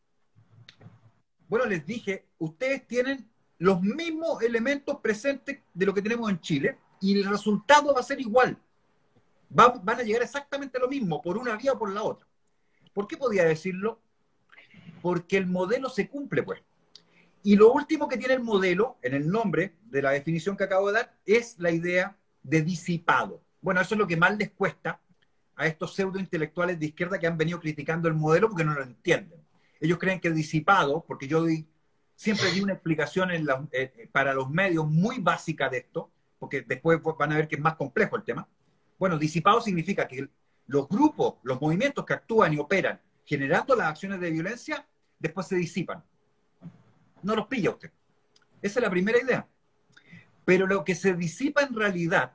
bueno, les dije, ustedes tienen los mismos elementos presentes de lo que tenemos en Chile y el resultado va a ser igual. Va, van a llegar exactamente a lo mismo, por una vía o por la otra. ¿Por qué podía decirlo? Porque el modelo se cumple, pues. Y lo último que tiene el modelo, en el nombre de la definición que acabo de dar, es la idea de disipado. Bueno, eso es lo que más les cuesta a estos pseudointelectuales de izquierda que han venido criticando el modelo porque no lo entienden. Ellos creen que el disipado, porque yo di, siempre di una explicación en la, eh, para los medios muy básica de esto, porque después van a ver que es más complejo el tema. Bueno, disipado significa que los grupos, los movimientos que actúan y operan generando las acciones de violencia, después se disipan. No los pilla usted. Esa es la primera idea. Pero lo que se disipa en realidad,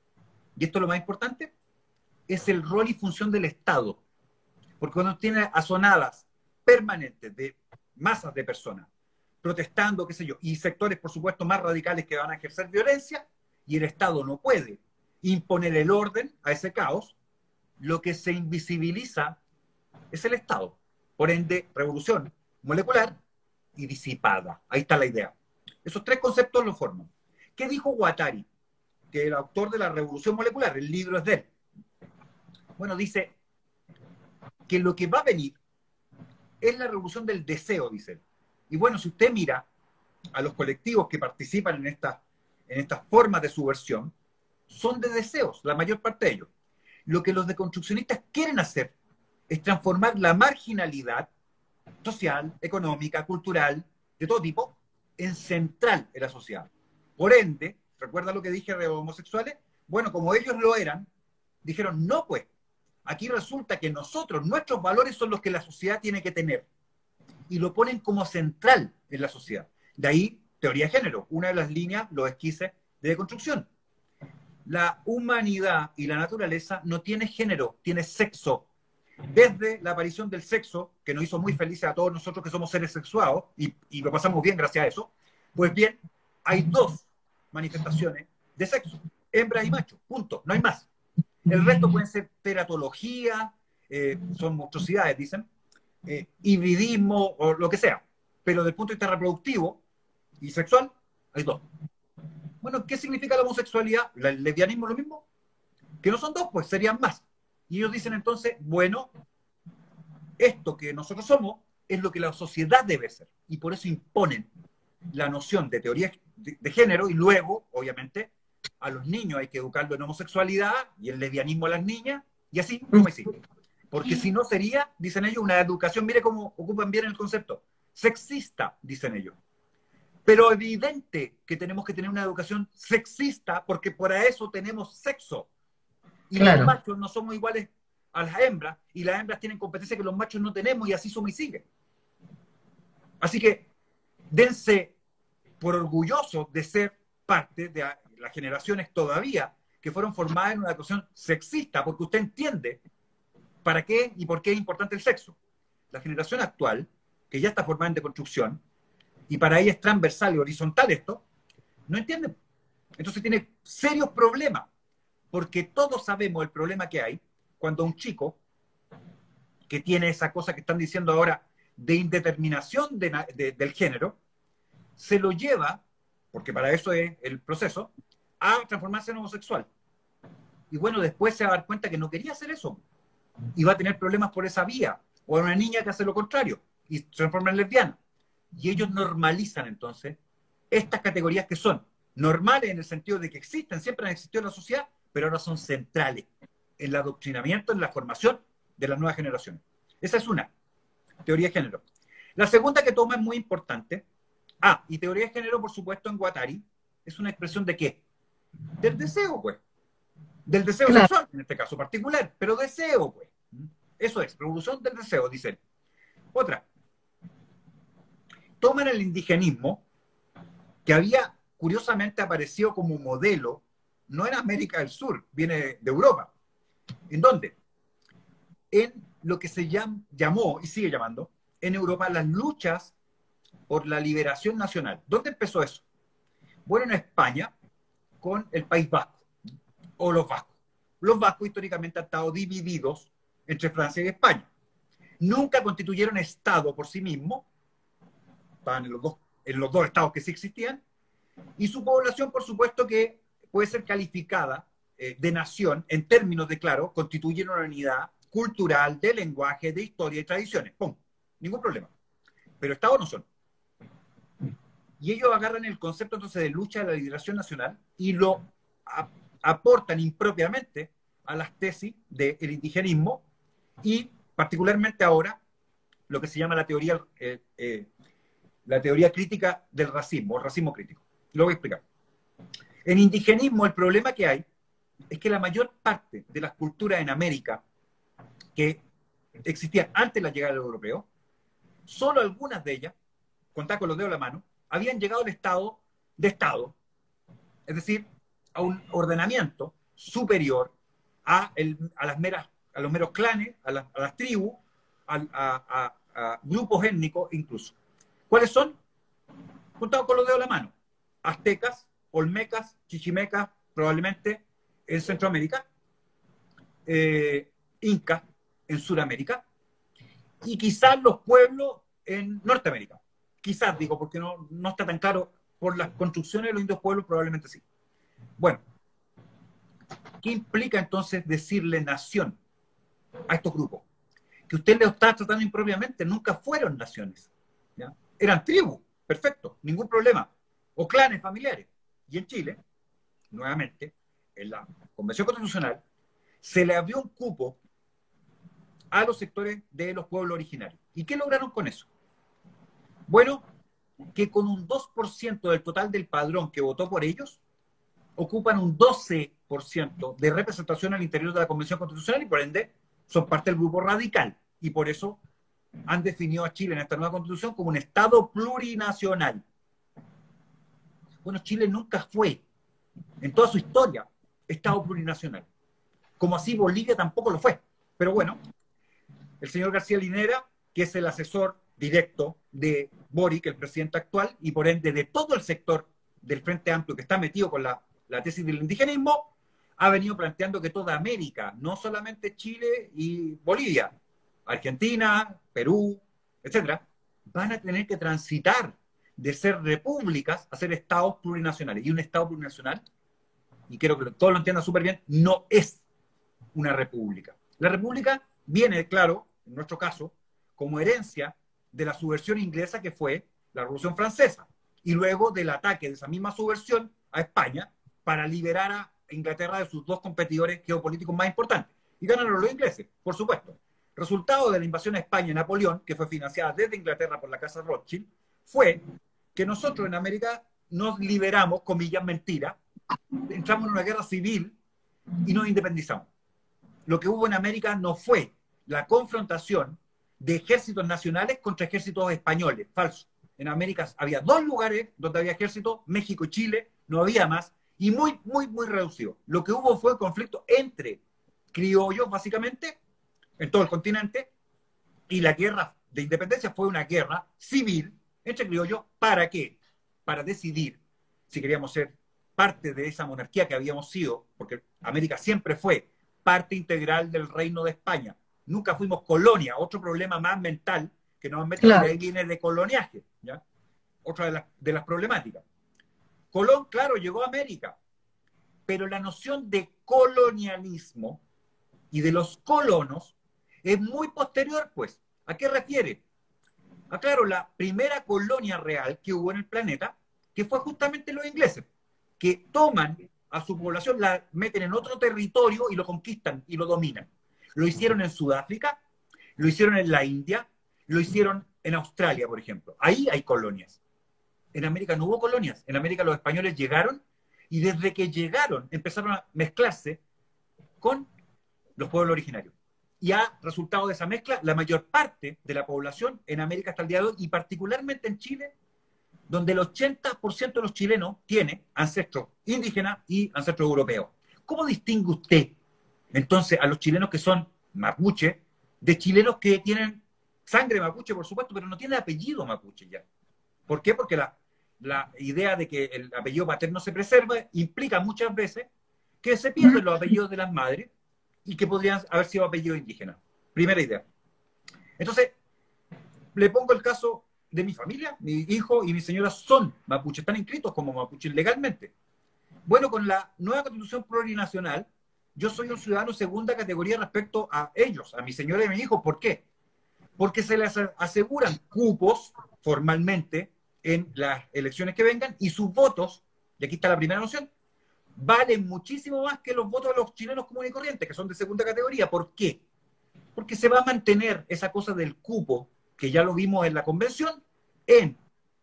y esto es lo más importante, es el rol y función del Estado. Porque cuando tiene asonadas permanentes de masas de personas protestando, qué sé yo, y sectores, por supuesto, más radicales que van a ejercer violencia, y el Estado no puede imponer el orden a ese caos, lo que se invisibiliza es el Estado. Por ende, revolución molecular y disipada. Ahí está la idea. Esos tres conceptos lo forman. ¿Qué dijo Guattari? Que el autor de la revolución molecular, el libro es de él. Bueno, dice que lo que va a venir es la revolución del deseo, dice él. Y bueno, si usted mira a los colectivos que participan en esta, en estas formas de subversión, son de deseos, la mayor parte de ellos. Lo que los deconstruccionistas quieren hacer es transformar la marginalidad social, económica, cultural, de todo tipo, en central en la sociedad. Por ende, ¿recuerda lo que dije de homosexuales? Bueno, como ellos lo eran, dijeron, no pues, aquí resulta que nosotros, nuestros valores son los que la sociedad tiene que tener. Y lo ponen como central en la sociedad. De ahí, teoría de género, una de las líneas, los esquices de deconstrucción. La humanidad y la naturaleza no tiene género, tiene sexo. Desde la aparición del sexo, que nos hizo muy felices a todos nosotros que somos seres sexuados, y, y lo pasamos bien gracias a eso, pues bien, hay dos manifestaciones de sexo, hembra y macho, punto, no hay más. El resto pueden ser teratología, eh, son monstruosidades, dicen, eh, hibridismo o lo que sea, pero desde el punto de vista reproductivo y sexual, hay dos. Bueno, ¿qué significa la homosexualidad? ¿El lesbianismo es lo mismo? Que no son dos, pues serían más. Y ellos dicen entonces, bueno, esto que nosotros somos es lo que la sociedad debe ser. Y por eso imponen la noción de teoría de, de género y luego, obviamente, a los niños hay que educarlo en homosexualidad y el lesbianismo a las niñas y así como me sigue. Porque si no sería, dicen ellos, una educación, mire cómo ocupan bien el concepto, sexista, dicen ellos. Pero evidente que tenemos que tener una educación sexista porque para eso tenemos sexo. Y claro, los machos no somos iguales a las hembras y las hembras tienen competencia que los machos no tenemos y así somos y sigue. Así que dense por orgullosos de ser parte de las generaciones todavía que fueron formadas en una educación sexista, porque usted entiende para qué y por qué es importante el sexo. La generación actual, que ya está formada en deconstrucción, y para ella es transversal y horizontal esto, no entiende. Entonces tiene serios problemas, porque todos sabemos el problema que hay cuando un chico que tiene esa cosa que están diciendo ahora de indeterminación de, de, del género, se lo lleva, porque para eso es el proceso, a transformarse en homosexual. Y bueno, después se va a dar cuenta que no quería hacer eso. Y va a tener problemas por esa vía. O a una niña que hace lo contrario y se transforma en lesbiana. Y ellos normalizan entonces estas categorías que son normales en el sentido de que existen, siempre han existido en la sociedad, pero ahora son centrales en el adoctrinamiento, en la formación de las nuevas generaciones. Esa es una, teoría de género. La segunda que toma es muy importante. Ah, y teoría de género, por supuesto, en Guattari, es una expresión de ¿qué? Del deseo, pues. Del deseo claro. sexual, en este caso particular, pero deseo, pues. Eso es, revolución del deseo, dicen. Otra. Toman el indigenismo, que había curiosamente aparecido como modelo, no en América del Sur, viene de Europa. ¿En dónde? En lo que se llam, llamó, y sigue llamando, en Europa, las luchas por la liberación nacional. ¿Dónde empezó eso? Bueno, en España, con el País Vasco, o los vascos. Los vascos históricamente han estado divididos entre Francia y España. Nunca constituyeron Estado por sí mismos, estaban en los dos, en los dos estados que sí existían, y su población, por supuesto, que puede ser calificada eh, de nación en términos de, claro, constituyen una unidad cultural, de lenguaje, de historia y tradiciones. ¡Pum! Ningún problema. Pero Estados no son. Y ellos agarran el concepto entonces de lucha de la liberación nacional y lo a, aportan impropiamente a las tesis del indigenismo y particularmente ahora lo que se llama la teoría, eh, eh, la teoría crítica del racismo, el racismo crítico. Lo voy a explicar. En indigenismo el problema que hay es que la mayor parte de las culturas en América que existían antes de la llegada de los europeos, solo algunas de ellas, contar con los dedos de la mano, habían llegado al estado de Estado, es decir, a un ordenamiento superior a, el, a, las meras, a los meros clanes, a, la, a las tribus, a, a, a, a grupos étnicos incluso. ¿Cuáles son? Contados con los dedos de la mano. Aztecas, olmecas, chichimecas, probablemente en Centroamérica, eh, incas en Sudamérica, y quizás los pueblos en Norteamérica. Quizás, digo, porque no, no está tan claro. Por las construcciones de los indios pueblos, probablemente sí. Bueno, ¿qué implica entonces decirle nación a estos grupos? Que usted le está tratando impropiamente, nunca fueron naciones. ¿Ya? Eran tribus, perfecto, ningún problema. O clanes familiares. Y en Chile, nuevamente, en la Convención Constitucional, se le abrió un cupo a los sectores de los pueblos originarios. ¿Y qué lograron con eso? Bueno, que con un dos por ciento del total del padrón que votó por ellos, ocupan un doce por ciento de representación al interior de la Convención Constitucional y por ende son parte del grupo radical. Y por eso han definido a Chile en esta nueva Constitución como un Estado plurinacional. Bueno, Chile nunca fue, en toda su historia, Estado plurinacional. Como así Bolivia tampoco lo fue. Pero bueno, el señor García Linera, que es el asesor directo de Boric, el presidente actual, y por ende de todo el sector del Frente Amplio, que está metido con la, la tesis del indigenismo, ha venido planteando que toda América, no solamente Chile y Bolivia, Argentina, Perú, etcétera, van a tener que transitar de ser repúblicas a ser estados plurinacionales. Y un estado plurinacional, y quiero que todos lo entiendan súper bien, no es una república. La república viene, claro, en nuestro caso, como herencia de la subversión inglesa que fue la Revolución Francesa, y luego del ataque de esa misma subversión a España para liberar a Inglaterra de sus dos competidores geopolíticos más importantes. Y ganaron los ingleses, por supuesto. Resultado de la invasión a España, Napoleón, que fue financiada desde Inglaterra por la Casa Rothschild, fue que nosotros en América nos liberamos, comillas, mentira, entramos en una guerra civil y nos independizamos. Lo que hubo en América no fue la confrontación de ejércitos nacionales contra ejércitos españoles, falso. En América había dos lugares donde había ejército, México y Chile, no había más, y muy, muy, muy reducido. Lo que hubo fue conflicto entre criollos, básicamente, en todo el continente, y la guerra de independencia fue una guerra civil entre criollos. ¿Para qué? Para decidir si queríamos ser parte de esa monarquía que habíamos sido, porque América siempre fue parte integral del Reino de España. Nunca fuimos colonia, otro problema más mental que nos han metido, claro. Ahí viene de coloniaje, ¿ya? Otra de las, de las problemáticas. Colón, claro, llegó a América, pero la noción de colonialismo y de los colonos es muy posterior, pues. ¿A qué refiere? Ah, claro, la primera colonia real que hubo en el planeta, que fue justamente los ingleses, que toman a su población, la meten en otro territorio y lo conquistan y lo dominan. Lo hicieron en Sudáfrica, lo hicieron en la India, lo hicieron en Australia, por ejemplo. Ahí hay colonias. En América no hubo colonias. En América los españoles llegaron y desde que llegaron empezaron a mezclarse con los pueblos originarios. Y ha resultado de esa mezcla la mayor parte de la población en América hasta el día de hoy, y particularmente en Chile, donde el ochenta por ciento de los chilenos tiene ancestros indígenas y ancestros europeos. ¿Cómo distingue usted, entonces, a los chilenos que son mapuche de chilenos que tienen sangre mapuche, por supuesto, pero no tienen apellido mapuche ya? ¿Por qué? Porque la, la idea de que el apellido paterno se preserva implica muchas veces que se pierden los apellidos de las madres y que podrían haber sido apellidos indígenas. Primera idea. Entonces, le pongo el caso de mi familia. Mi hijo y mi señora son mapuches, están inscritos como mapuches legalmente. Bueno, con la nueva constitución plurinacional, yo soy un ciudadano segunda categoría respecto a ellos, a mi señora y a mi hijo. ¿Por qué? Porque se les aseguran cupos formalmente en las elecciones que vengan, y sus votos, y aquí está la primera noción, valen muchísimo más que los votos de los chilenos comunes y corrientes, que son de segunda categoría. ¿Por qué? Porque se va a mantener esa cosa del cupo, que ya lo vimos en la convención, en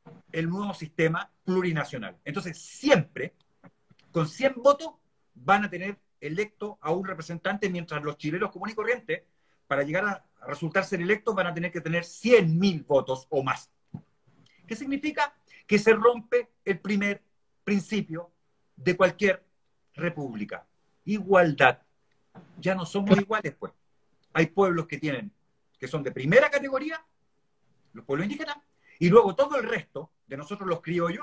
el nuevo sistema plurinacional. Entonces, siempre, con cien votos, van a tener electo a un representante, mientras los chilenos comunes y corrientes, para llegar a resultar ser electos, van a tener que tener cien mil votos o más. ¿Qué significa? Que se rompe el primer principio de cualquier república. Igualdad. Ya no somos iguales, pues. Hay pueblos que tienen, que son de primera categoría, los pueblos indígenas, y luego todo el resto de nosotros los criollos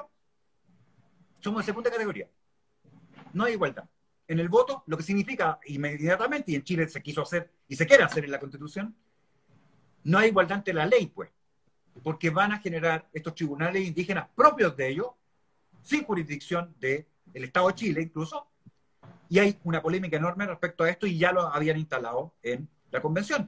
somos de segunda categoría. No hay igualdad. En el voto, lo que significa inmediatamente, y en Chile se quiso hacer, y se quiere hacer en la Constitución, no hay igualdad ante la ley, pues, porque van a generar estos tribunales indígenas propios de ellos, sin jurisdicción del Estado de Chile incluso, y hay una polémica enorme respecto a esto, y ya lo habían instalado en la Convención,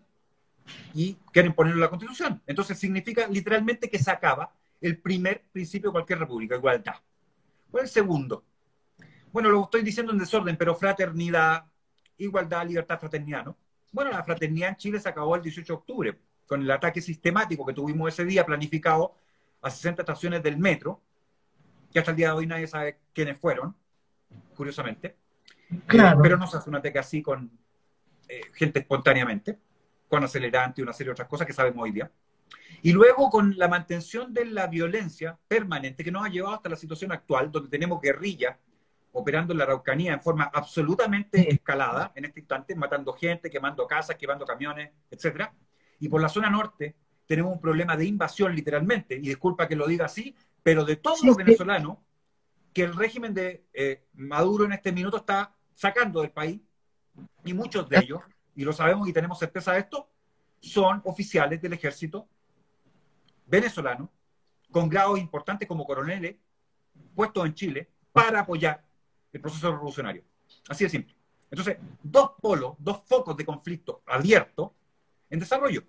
y quieren ponerlo en la Constitución. Entonces significa literalmente que se acaba el primer principio de cualquier república, igualdad. ¿Cuál es el segundo? Bueno, lo estoy diciendo en desorden, pero fraternidad, igualdad, libertad, fraternidad, ¿no? Bueno, la fraternidad en Chile se acabó el dieciocho de octubre, con el ataque sistemático que tuvimos ese día planificado a sesenta estaciones del metro, que hasta el día de hoy nadie sabe quiénes fueron, curiosamente. Claro. Eh, pero no se hace un ataque así con eh, gente espontáneamente, con acelerante y una serie de otras cosas que sabemos hoy día. Y luego con la mantención de la violencia permanente que nos ha llevado hasta la situación actual, donde tenemos guerrilla operando en la Araucanía en forma absolutamente escalada en este instante, matando gente, quemando casas, quemando camiones, etcétera. Y por la zona norte tenemos un problema de invasión literalmente, y disculpa que lo diga así, pero de todos sí, los venezolanos que el régimen de eh, Maduro en este minuto está sacando del país, y muchos de ellos, y lo sabemos y tenemos certeza de esto, son oficiales del ejército venezolano, con grados importantes como coroneles, puestos en Chile, para apoyar el proceso revolucionario. Así de simple. Entonces, dos polos, dos focos de conflicto abiertos en desarrollo.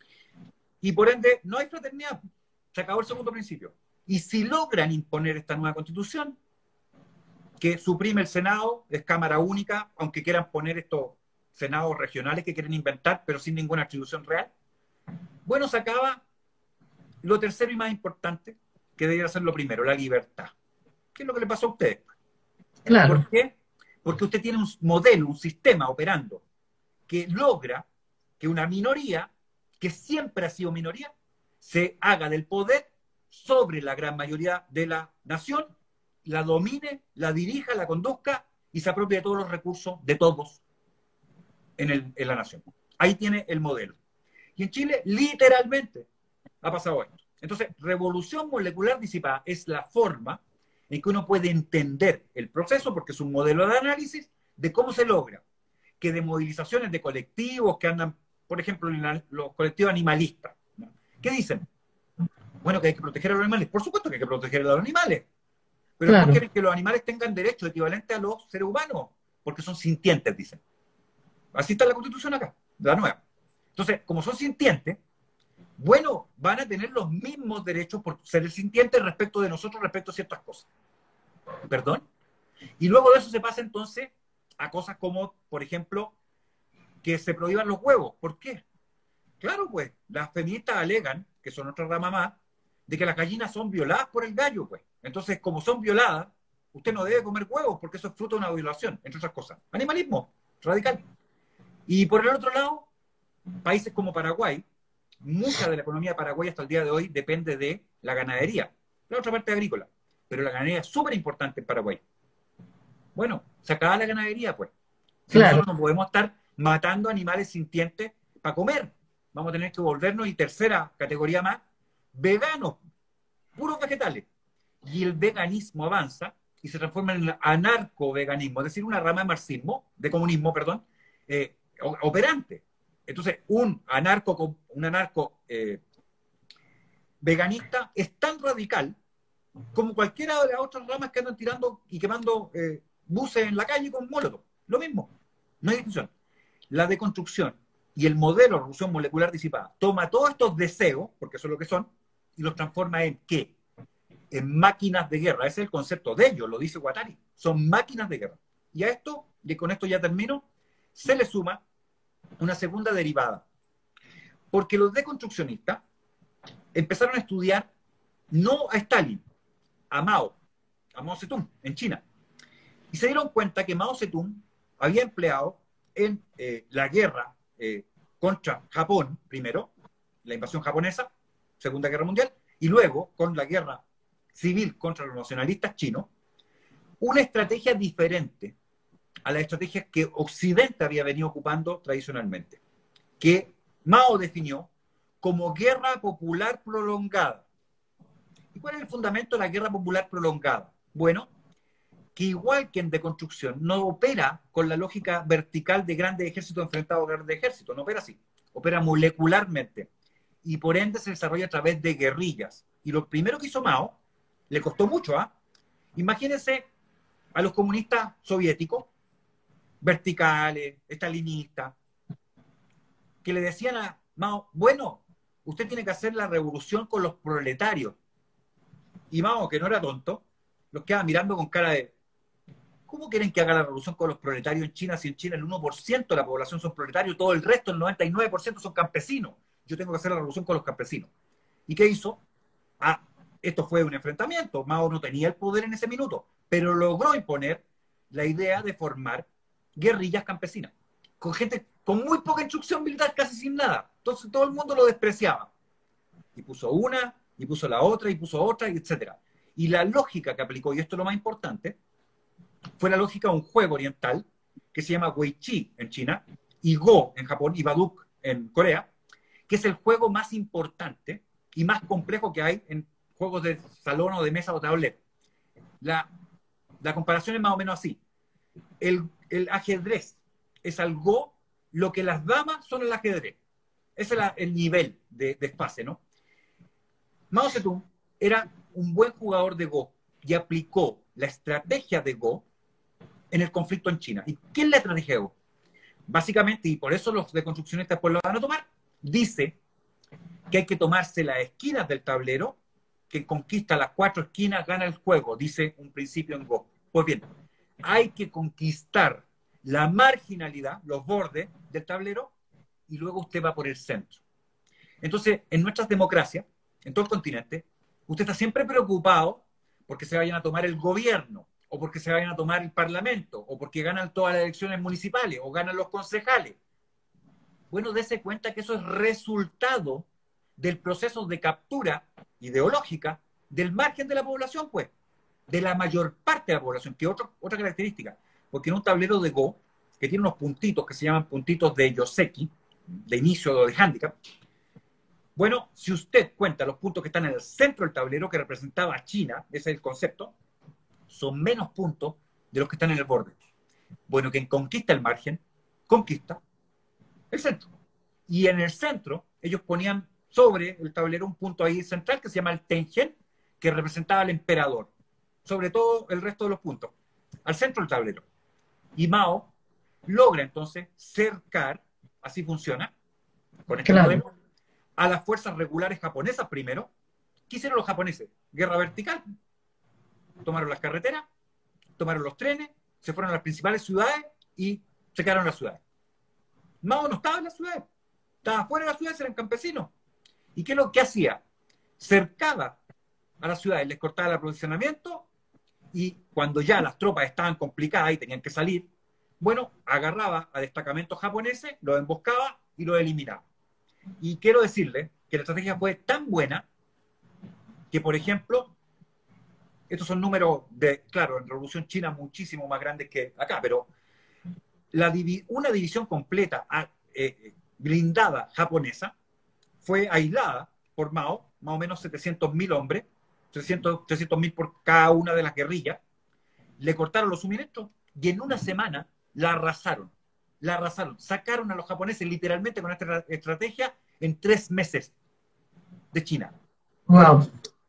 Y por ende, no hay fraternidad. Se acabó el segundo principio. Y si logran imponer esta nueva constitución, que suprime el Senado, es cámara única, aunque quieran poner estos senados regionales que quieren inventar, pero sin ninguna atribución real, bueno, se acaba lo tercero y más importante, que debería ser lo primero, la libertad. ¿Qué es lo que le pasó a ustedes? Claro. ¿Por qué? Porque usted tiene un modelo, un sistema operando que logra que una minoría, que siempre ha sido minoría, se haga del poder sobre la gran mayoría de la nación, la domine, la dirija, la conduzca y se apropie de todos los recursos de todos en, el, en la nación. Ahí tiene el modelo. Y en Chile, literalmente, ha pasado esto. Entonces, revolución molecular disipada es la forma en que uno puede entender el proceso, porque es un modelo de análisis de cómo se logra que de movilizaciones de colectivos que andan, por ejemplo, en la, los colectivos animalistas, ¿no? ¿Qué dicen? Bueno, que hay que proteger a los animales. Por supuesto que hay que proteger a los animales. Pero Claro. no quieren que los animales tengan derechos equivalentes a los seres humanos, porque son sintientes, dicen. Así está la Constitución acá, la nueva. Entonces, como son sintientes, bueno, van a tener los mismos derechos por ser sintientes respecto de nosotros, respecto a ciertas cosas. ¿Perdón? Y luego de eso se pasa entonces a cosas como, por ejemplo, que se prohíban los huevos. ¿Por qué? Claro, pues, las feministas alegan, que son otra rama más, de que las gallinas son violadas por el gallo, pues. Entonces, como son violadas, usted no debe comer huevos porque eso es fruto de una violación, entre otras cosas. Animalismo radical. Y por el otro lado, países como Paraguay, mucha de la economía de Paraguay hasta el día de hoy depende de la ganadería, la otra parte agrícola, pero la ganadería es súper importante en Paraguay. Bueno, se acaba la ganadería, pues. Si Claro. nosotros no podemos estar matando animales sintientes para comer, vamos a tener que volvernos, y tercera categoría más, veganos, puros vegetales. Y el veganismo avanza y se transforma en el anarco-veganismo, es decir, una rama de marxismo, de comunismo, perdón, eh, operante. Entonces, un anarco, un anarco eh, veganista es tan radical como cualquiera de las otras ramas que andan tirando y quemando eh, buses en la calle con molotov. Lo mismo, no hay discusión. La deconstrucción y el modelo de revolución molecular disipada toma todos estos deseos, porque eso es lo que son, y los transforma en ¿qué? En máquinas de guerra. Ese es el concepto de ellos, lo dice Guattari. Son máquinas de guerra. Y a esto, y con esto ya termino, se le suma una segunda derivada. Porque los deconstruccionistas empezaron a estudiar no a Stalin, a Mao, a Mao Zedong, en China. Y se dieron cuenta que Mao Zedong había empleado en eh, la guerra eh, contra Japón, primero, la invasión japonesa, Segunda Guerra Mundial, y luego con la guerra civil contra los nacionalistas chinos, una estrategia diferente a las estrategias que Occidente había venido ocupando tradicionalmente, que Mao definió como guerra popular prolongada. ¿Y cuál es el fundamento de la guerra popular prolongada? Bueno, que igual que en deconstrucción, no opera con la lógica vertical de grandes ejércitos enfrentados a grandes ejércitos, no opera así, opera molecularmente, y por ende se desarrolla a través de guerrillas. Y lo primero que hizo Mao, le costó mucho, ¿ah? ¿eh? Imagínense a los comunistas soviéticos, verticales, estalinistas, que le decían a Mao, bueno, usted tiene que hacer la revolución con los proletarios. Y Mao, que no era tonto, los quedaba mirando con cara de, ¿cómo quieren que haga la revolución con los proletarios en China si en China el uno por ciento de la población son proletarios, todo el resto, el noventa y nueve por ciento son campesinos? Yo tengo que hacer la revolución con los campesinos. ¿Y qué hizo? Ah, esto fue un enfrentamiento. Mao no tenía el poder en ese minuto, pero logró imponer la idea de formar guerrillas campesinas, con gente con muy poca instrucción militar, casi sin nada. Entonces todo el mundo lo despreciaba. Y puso una, y puso la otra, y puso otra, y etcétera. Y la lógica que aplicó, y esto es lo más importante, fue la lógica de un juego oriental que se llama Weiqi en China, y Go en Japón, y Baduk en Corea, que es el juego más importante y más complejo que hay en juegos de salón o de mesa o tablet. La La comparación es más o menos así. El, el ajedrez es al Go lo que las damas son al ajedrez. Ese es la, el nivel de, de espacio, ¿no? Mao Zedong era un buen jugador de Go y aplicó la estrategia de Go en el conflicto en China. ¿Y qué es la estrategia de Go? Básicamente, y por eso los deconstruccionistas después lo van a tomar, dice que hay que tomarse las esquinas del tablero, que conquista las cuatro esquinas, gana el juego, dice un principio en Go. Pues bien, hay que conquistar la marginalidad, los bordes del tablero, y luego usted va por el centro. Entonces, en nuestras democracias, en todo el continente, usted está siempre preocupado porque se vayan a tomar el gobierno, o porque se vayan a tomar el parlamento, o porque ganan todas las elecciones municipales, o ganan los concejales. Bueno, dése cuenta que eso es resultado del proceso de captura ideológica del margen de la población, pues, de la mayor parte de la población, que es otra, otra característica, porque en un tablero de Go, que tiene unos puntitos que se llaman puntitos de Yoseki, de inicio o de handicap, bueno, si usted cuenta los puntos que están en el centro del tablero, que representaba a China, ese es el concepto, son menos puntos de los que están en el borde. Bueno, quien conquista el margen, conquista el centro. Y en el centro, ellos ponían sobre el tablero un punto ahí central que se llama el Tengen, que representaba al emperador, sobre todo el resto de los puntos, al centro del tablero. Y Mao logra entonces cercar, así funciona, con este Claro. modelo, a las fuerzas regulares japonesas primero. ¿Qué hicieron los japoneses? Guerra vertical. Tomaron las carreteras, tomaron los trenes, se fueron a las principales ciudades y se quedaron en las ciudades. Mao no estaba en las ciudades, estaba fuera de las ciudades, eran campesinos. ¿Y qué es lo que hacía? Cercaba a las ciudades, les cortaba el aprovisionamiento y cuando ya las tropas estaban complicadas y tenían que salir, bueno, agarraba a destacamentos japoneses, los emboscaba y los eliminaba. Y quiero decirle que la estrategia fue tan buena que, por ejemplo, estos son números de, claro, en Revolución China muchísimo más grandes que acá, pero la divi una división completa eh, blindada japonesa fue aislada por Mao, más o menos setecientos mil hombres, trescientos mil por cada una de las guerrillas, le cortaron los suministros y en una semana la arrasaron. La arrasaron, sacaron a los japoneses literalmente con esta estrategia en tres meses de China. Wow.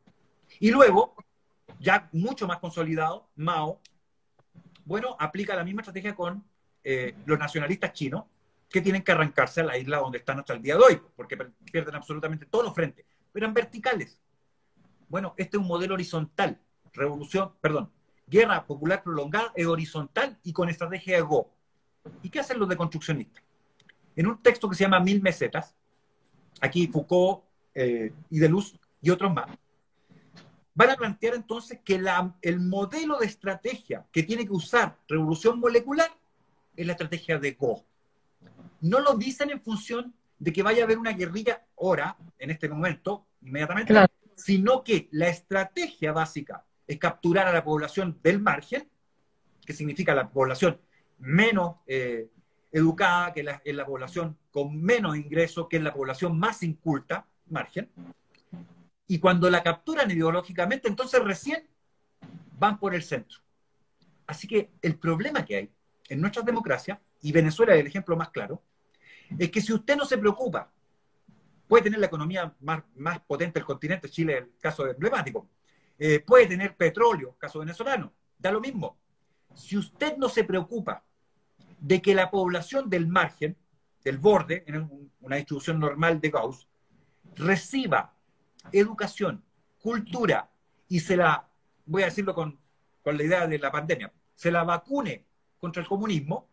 Y luego, ya mucho más consolidado, Mao, bueno, aplica la misma estrategia con eh, los nacionalistas chinos, que tienen que arrancarse a la isla donde están hasta el día de hoy, porque pierden absolutamente todos los frentes, pero eran verticales. Bueno, este es un modelo horizontal, revolución, perdón, guerra popular prolongada es horizontal y con estrategia de Go. ¿Y qué hacen los deconstruccionistas? En un texto que se llama Mil Mesetas, aquí Foucault eh, y Deleuze y otros más, van a plantear entonces que la, el modelo de estrategia que tiene que usar revolución molecular es la estrategia de Go. No lo dicen en función de que vaya a haber una guerrilla ahora, en este momento, inmediatamente, Claro. sino que la estrategia básica es capturar a la población del margen, que significa la población menos eh, educada, que la, es la población con menos ingresos, que es la población más inculta, margen. Y cuando la capturan ideológicamente, entonces recién van por el centro. Así que el problema que hay en nuestras democracias, y Venezuela es el ejemplo más claro, es que si usted no se preocupa, puede tener la economía más, más potente del continente, Chile es el caso emblemático, eh, puede tener petróleo, caso venezolano, da lo mismo. Si usted no se preocupa de que la población del margen, del borde, en una distribución normal de Gauss, reciba educación, cultura, y se la, voy a decirlo con, con la idea de la pandemia, se la vacune contra el comunismo,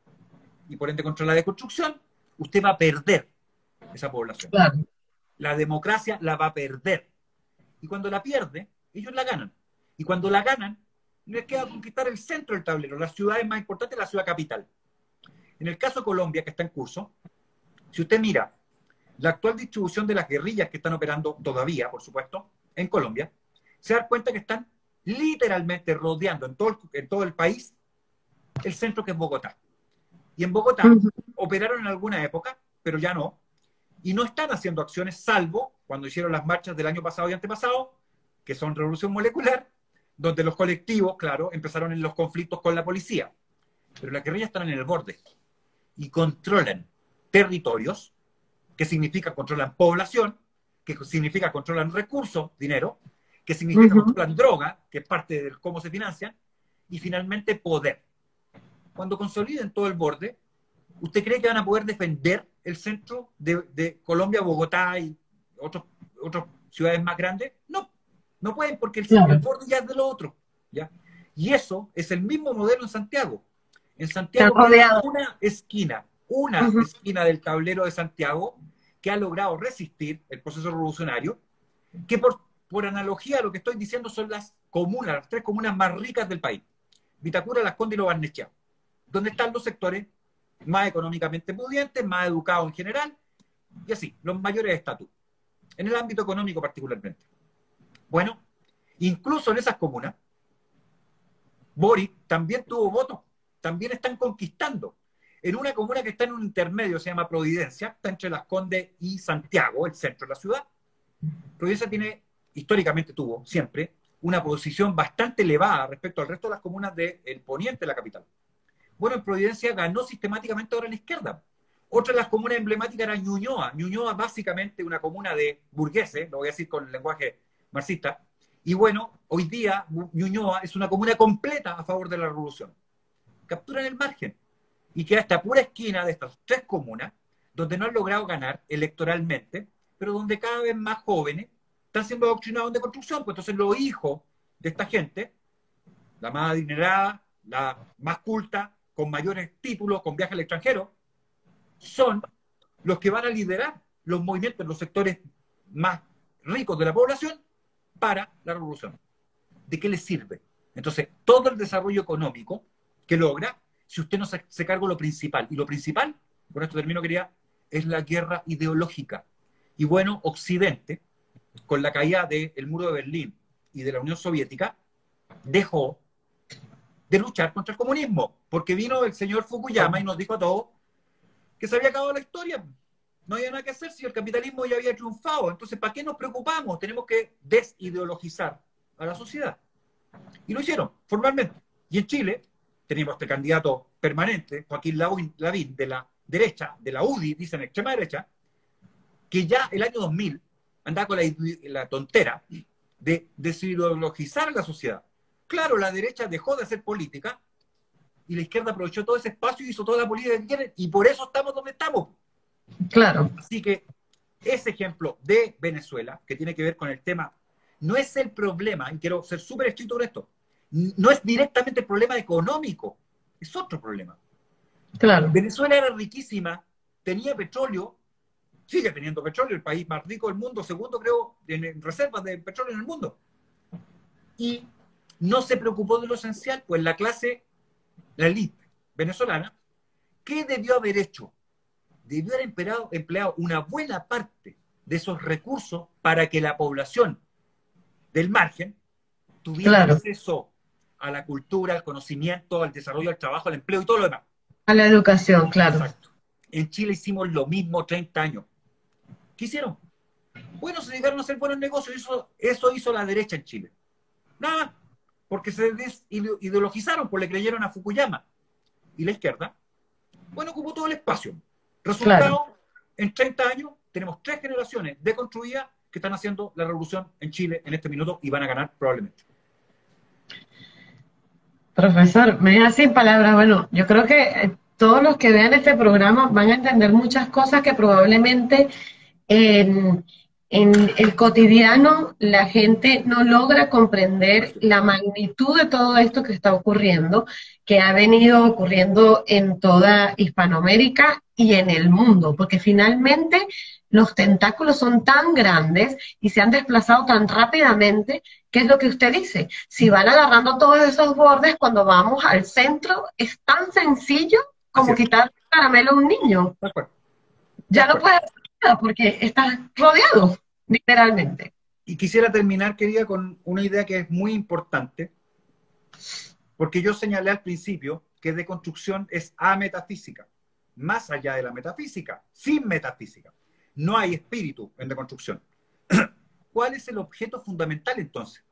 y por ende contra la deconstrucción, usted va a perder esa población. Claro. La democracia la va a perder. Y cuando la pierde, ellos la ganan. Y cuando la ganan, les queda conquistar el centro del tablero, las ciudades más importantes, la ciudad capital. En el caso de Colombia, que está en curso, si usted mira la actual distribución de las guerrillas que están operando todavía, por supuesto, en Colombia, se da cuenta que están literalmente rodeando en todo el, en todo el país el centro que es Bogotá. Y en Bogotá uh-huh. operaron en alguna época, pero ya no, y no están haciendo acciones salvo cuando hicieron las marchas del año pasado y antepasado, que son revolución molecular, donde los colectivos, claro, empezaron en los conflictos con la policía. Pero las guerrillas están en el borde y controlan territorios, que significa controlan población, que significa controlan recursos, dinero, que significa Ujú. controlan droga, que es parte de cómo se financian, y finalmente poder. Cuando consoliden todo el borde, ¿usted cree que van a poder defender el centro de, de Colombia, Bogotá y otros, otras ciudades más grandes? No, no pueden porque el, Claro. el borde ya es de lo otro, ¿ya? Y eso es el mismo modelo en Santiago. En Santiago Están queda rodeados. una esquina, una Ujú. esquina del tablero de Santiago que ha logrado resistir el proceso revolucionario, que por, por analogía a lo que estoy diciendo son las comunas, las tres comunas más ricas del país. Vitacura, Las Condes y Lo Barnechea, donde están los sectores más económicamente pudientes, más educados en general, y así, los mayores estatus, en el ámbito económico particularmente. Bueno, incluso en esas comunas, Boric también tuvo votos, también están conquistando. En una comuna que está en un intermedio, se llama Providencia, está entre Las Condes y Santiago, el centro de la ciudad. Providencia tiene, históricamente tuvo, siempre, una posición bastante elevada respecto al resto de las comunas del poniente de la capital. Bueno, en Providencia ganó sistemáticamente ahora la izquierda. Otra de las comunas emblemáticas era Ñuñoa. Ñuñoa, básicamente, una comuna de burgueses, lo voy a decir con el lenguaje marxista. Y bueno, hoy día Ñuñoa es una comuna completa a favor de la revolución. Capturan el margen. Y queda esta pura esquina de estas tres comunas, donde no han logrado ganar electoralmente, pero donde cada vez más jóvenes están siendo adoctrinados de construcción. Pues entonces los hijos de esta gente, la más adinerada, la más culta, con mayores títulos, con viajes al extranjero, son los que van a liderar los movimientos en los sectores más ricos de la población para la revolución. ¿De qué les sirve? Entonces, todo el desarrollo económico que logra, si usted no se, se carga lo principal, y lo principal, con esto termino, quería, es la guerra ideológica. Y bueno, Occidente, con la caída del muro de Berlín y de la Unión Soviética, dejó de luchar contra el comunismo, porque vino el señor Fukuyama y nos dijo a todos que se había acabado la historia. No había nada que hacer si el capitalismo ya había triunfado. Entonces, ¿para qué nos preocupamos? Tenemos que desideologizar a la sociedad. Y lo hicieron, formalmente. Y en Chile tenemos este candidato permanente, Joaquín Lavín, de la derecha, de la U D I, dicen extrema derecha, que ya el año dos mil andaba con la, la tontera de desideologizar a la sociedad. Claro, la derecha dejó de hacer política y la izquierda aprovechó todo ese espacio y hizo toda la política que quieren, y por eso estamos donde estamos. Claro. Así que ese ejemplo de Venezuela, que tiene que ver con el tema, no es el problema, y quiero ser súper estricto con esto, no es directamente el problema económico, es otro problema. Claro. Venezuela era riquísima, tenía petróleo, sigue teniendo petróleo, el país más rico del mundo, segundo creo, en reservas de petróleo en el mundo. Y no se preocupó de lo esencial, pues la clase, la élite venezolana, ¿qué debió haber hecho? Debió haber empleado, empleado una buena parte de esos recursos para que la población del margen tuviera Claro. acceso a la cultura, al conocimiento, al desarrollo, al trabajo, al empleo y todo lo demás. A la educación, claro. Exacto. En Chile hicimos lo mismo treinta años. ¿Qué hicieron? Bueno, se dedicaron a hacer buenos negocios. Eso, eso hizo la derecha en Chile. Nada, porque se desideologizaron, porque le creyeron a Fukuyama. Y la izquierda, bueno, ocupó todo el espacio. Resultado, Claro. en treinta años tenemos tres generaciones deconstruidas que están haciendo la revolución en Chile en este minuto y van a ganar probablemente. Profesor, me deja sin palabras. Bueno, yo creo que eh, todos los que vean este programa van a entender muchas cosas que probablemente en, en el cotidiano la gente no logra comprender la magnitud de todo esto que está ocurriendo, que ha venido ocurriendo en toda Hispanoamérica y en el mundo, porque finalmente los tentáculos son tan grandes y se han desplazado tan rápidamente. ¿Qué es lo que usted dice? Si van agarrando todos esos bordes, cuando vamos al centro, es tan sencillo como quitar caramelo a un niño. De acuerdo. Ya no puedes hacer nada porque estás rodeado, literalmente. Y quisiera terminar, querida, con una idea que es muy importante, porque yo señalé al principio que deconstrucción es ametafísica, más allá de la metafísica, sin metafísica. No hay espíritu en deconstrucción. ¿Cuál es el objeto fundamental entonces?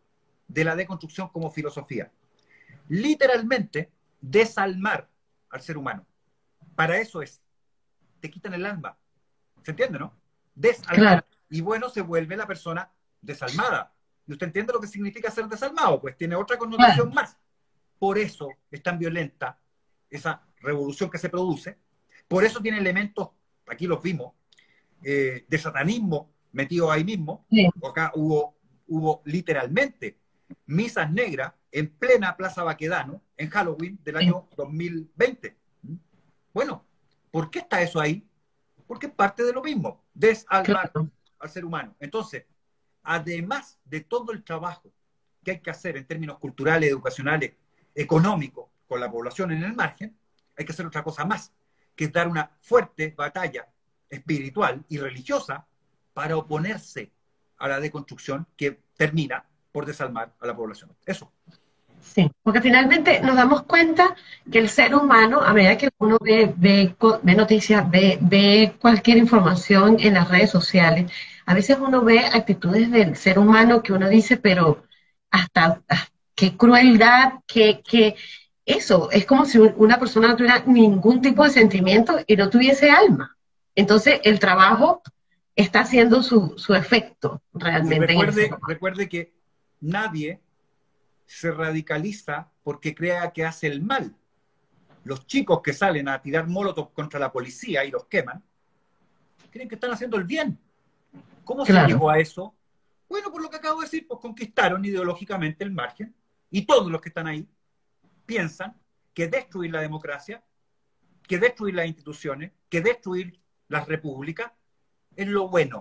de la deconstrucción como filosofía. Literalmente, desalmar al ser humano. Para eso es. Te quitan el alma. ¿Se entiende, no? Desalmar. Claro. Y bueno, se vuelve la persona desalmada. ¿Y usted entiende lo que significa ser desalmado? Pues tiene otra connotación Claro. más. Por eso es tan violenta esa revolución que se produce. Por eso tiene elementos, aquí los vimos, eh, de satanismo metido ahí mismo. Sí. Acá hubo, hubo literalmente misas negras en plena Plaza Baquedano en Halloween del año dos mil veinte. Bueno, ¿por qué está eso ahí? Porque es parte de lo mismo, desalmar Claro. al ser humano. Entonces, además de todo el trabajo que hay que hacer en términos culturales, educacionales, económicos, con la población en el margen, hay que hacer otra cosa más, que es dar una fuerte batalla espiritual y religiosa para oponerse a la deconstrucción que termina por desalmar a la población. Eso. Sí, porque finalmente nos damos cuenta que el ser humano, a medida que uno ve, ve, co- ve noticias, ve, ve cualquier información en las redes sociales, a veces uno ve actitudes del ser humano que uno dice, pero hasta, ah, qué crueldad, qué, qué, eso, es como si un- una persona no tuviera ningún tipo de sentimiento y no tuviese alma. Entonces el trabajo está haciendo su, su efecto Y realmente en el ser recuerde, humano. recuerde que nadie se radicaliza porque crea que hace el mal. Los chicos que salen a tirar molotov contra la policía y los queman, creen que están haciendo el bien. ¿Cómo se Claro, llegó a eso? Bueno, por lo que acabo de decir, pues conquistaron ideológicamente el margen y todos los que están ahí piensan que destruir la democracia, que destruir las instituciones, que destruir las repúblicas es lo bueno.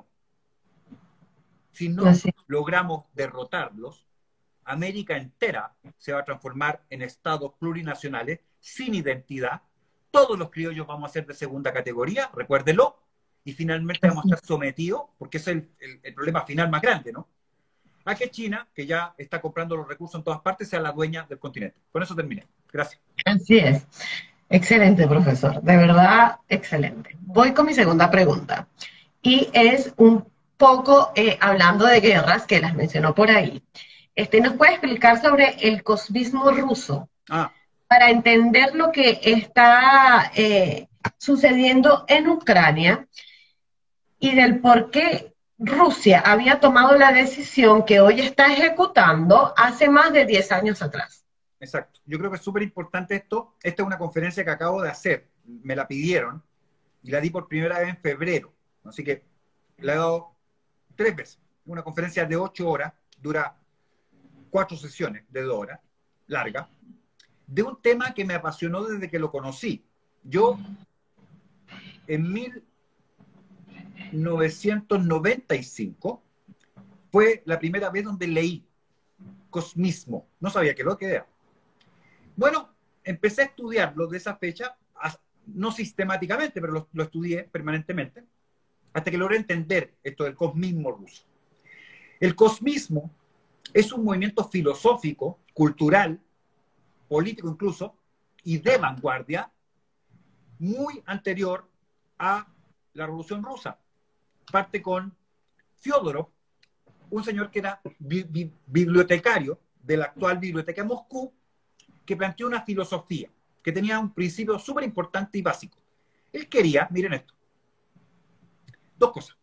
Si no así. logramos derrotarlos, América entera se va a transformar en estados plurinacionales sin identidad. Todos los criollos vamos a ser de segunda categoría, recuérdelo, y finalmente vamos a estar sometidos, porque ese es el, el, el problema final más grande, ¿no? A que China, que ya está comprando los recursos en todas partes, sea la dueña del continente. Con eso terminé. Gracias. Así es. Excelente, profesor. De verdad, excelente. Voy con mi segunda pregunta. Y es un poco eh, hablando de guerras, que las mencionó por ahí. Este, ¿nos puede explicar sobre el cosmismo ruso Ah, para entender lo que está eh, sucediendo en Ucrania y del por qué Rusia había tomado la decisión que hoy está ejecutando hace más de diez años atrás? exacto. Yo creo que es súper importante esto. Esta es una conferencia que acabo de hacer. Me la pidieron y la di por primera vez en febrero. Así que la he dado tres veces. Una conferencia de ocho horas, dura cuatro sesiones de dos horas, larga, de un tema que me apasionó desde que lo conocí. Yo, en mil novecientos noventa y cinco, fue la primera vez donde leí cosmismo. No sabía qué lo que era. Bueno, empecé a estudiarlo de esa fecha, no sistemáticamente, pero lo, lo estudié permanentemente, hasta que logré entender esto del cosmismo ruso. El cosmismo es un movimiento filosófico, cultural, político incluso, y de vanguardia, muy anterior a la Revolución Rusa. Parte con Fyodorov, un señor que era bi bi bibliotecario de la actual Biblioteca de Moscú, que planteó una filosofía que tenía un principio súper importante y básico. Él quería, miren esto, dos cosas.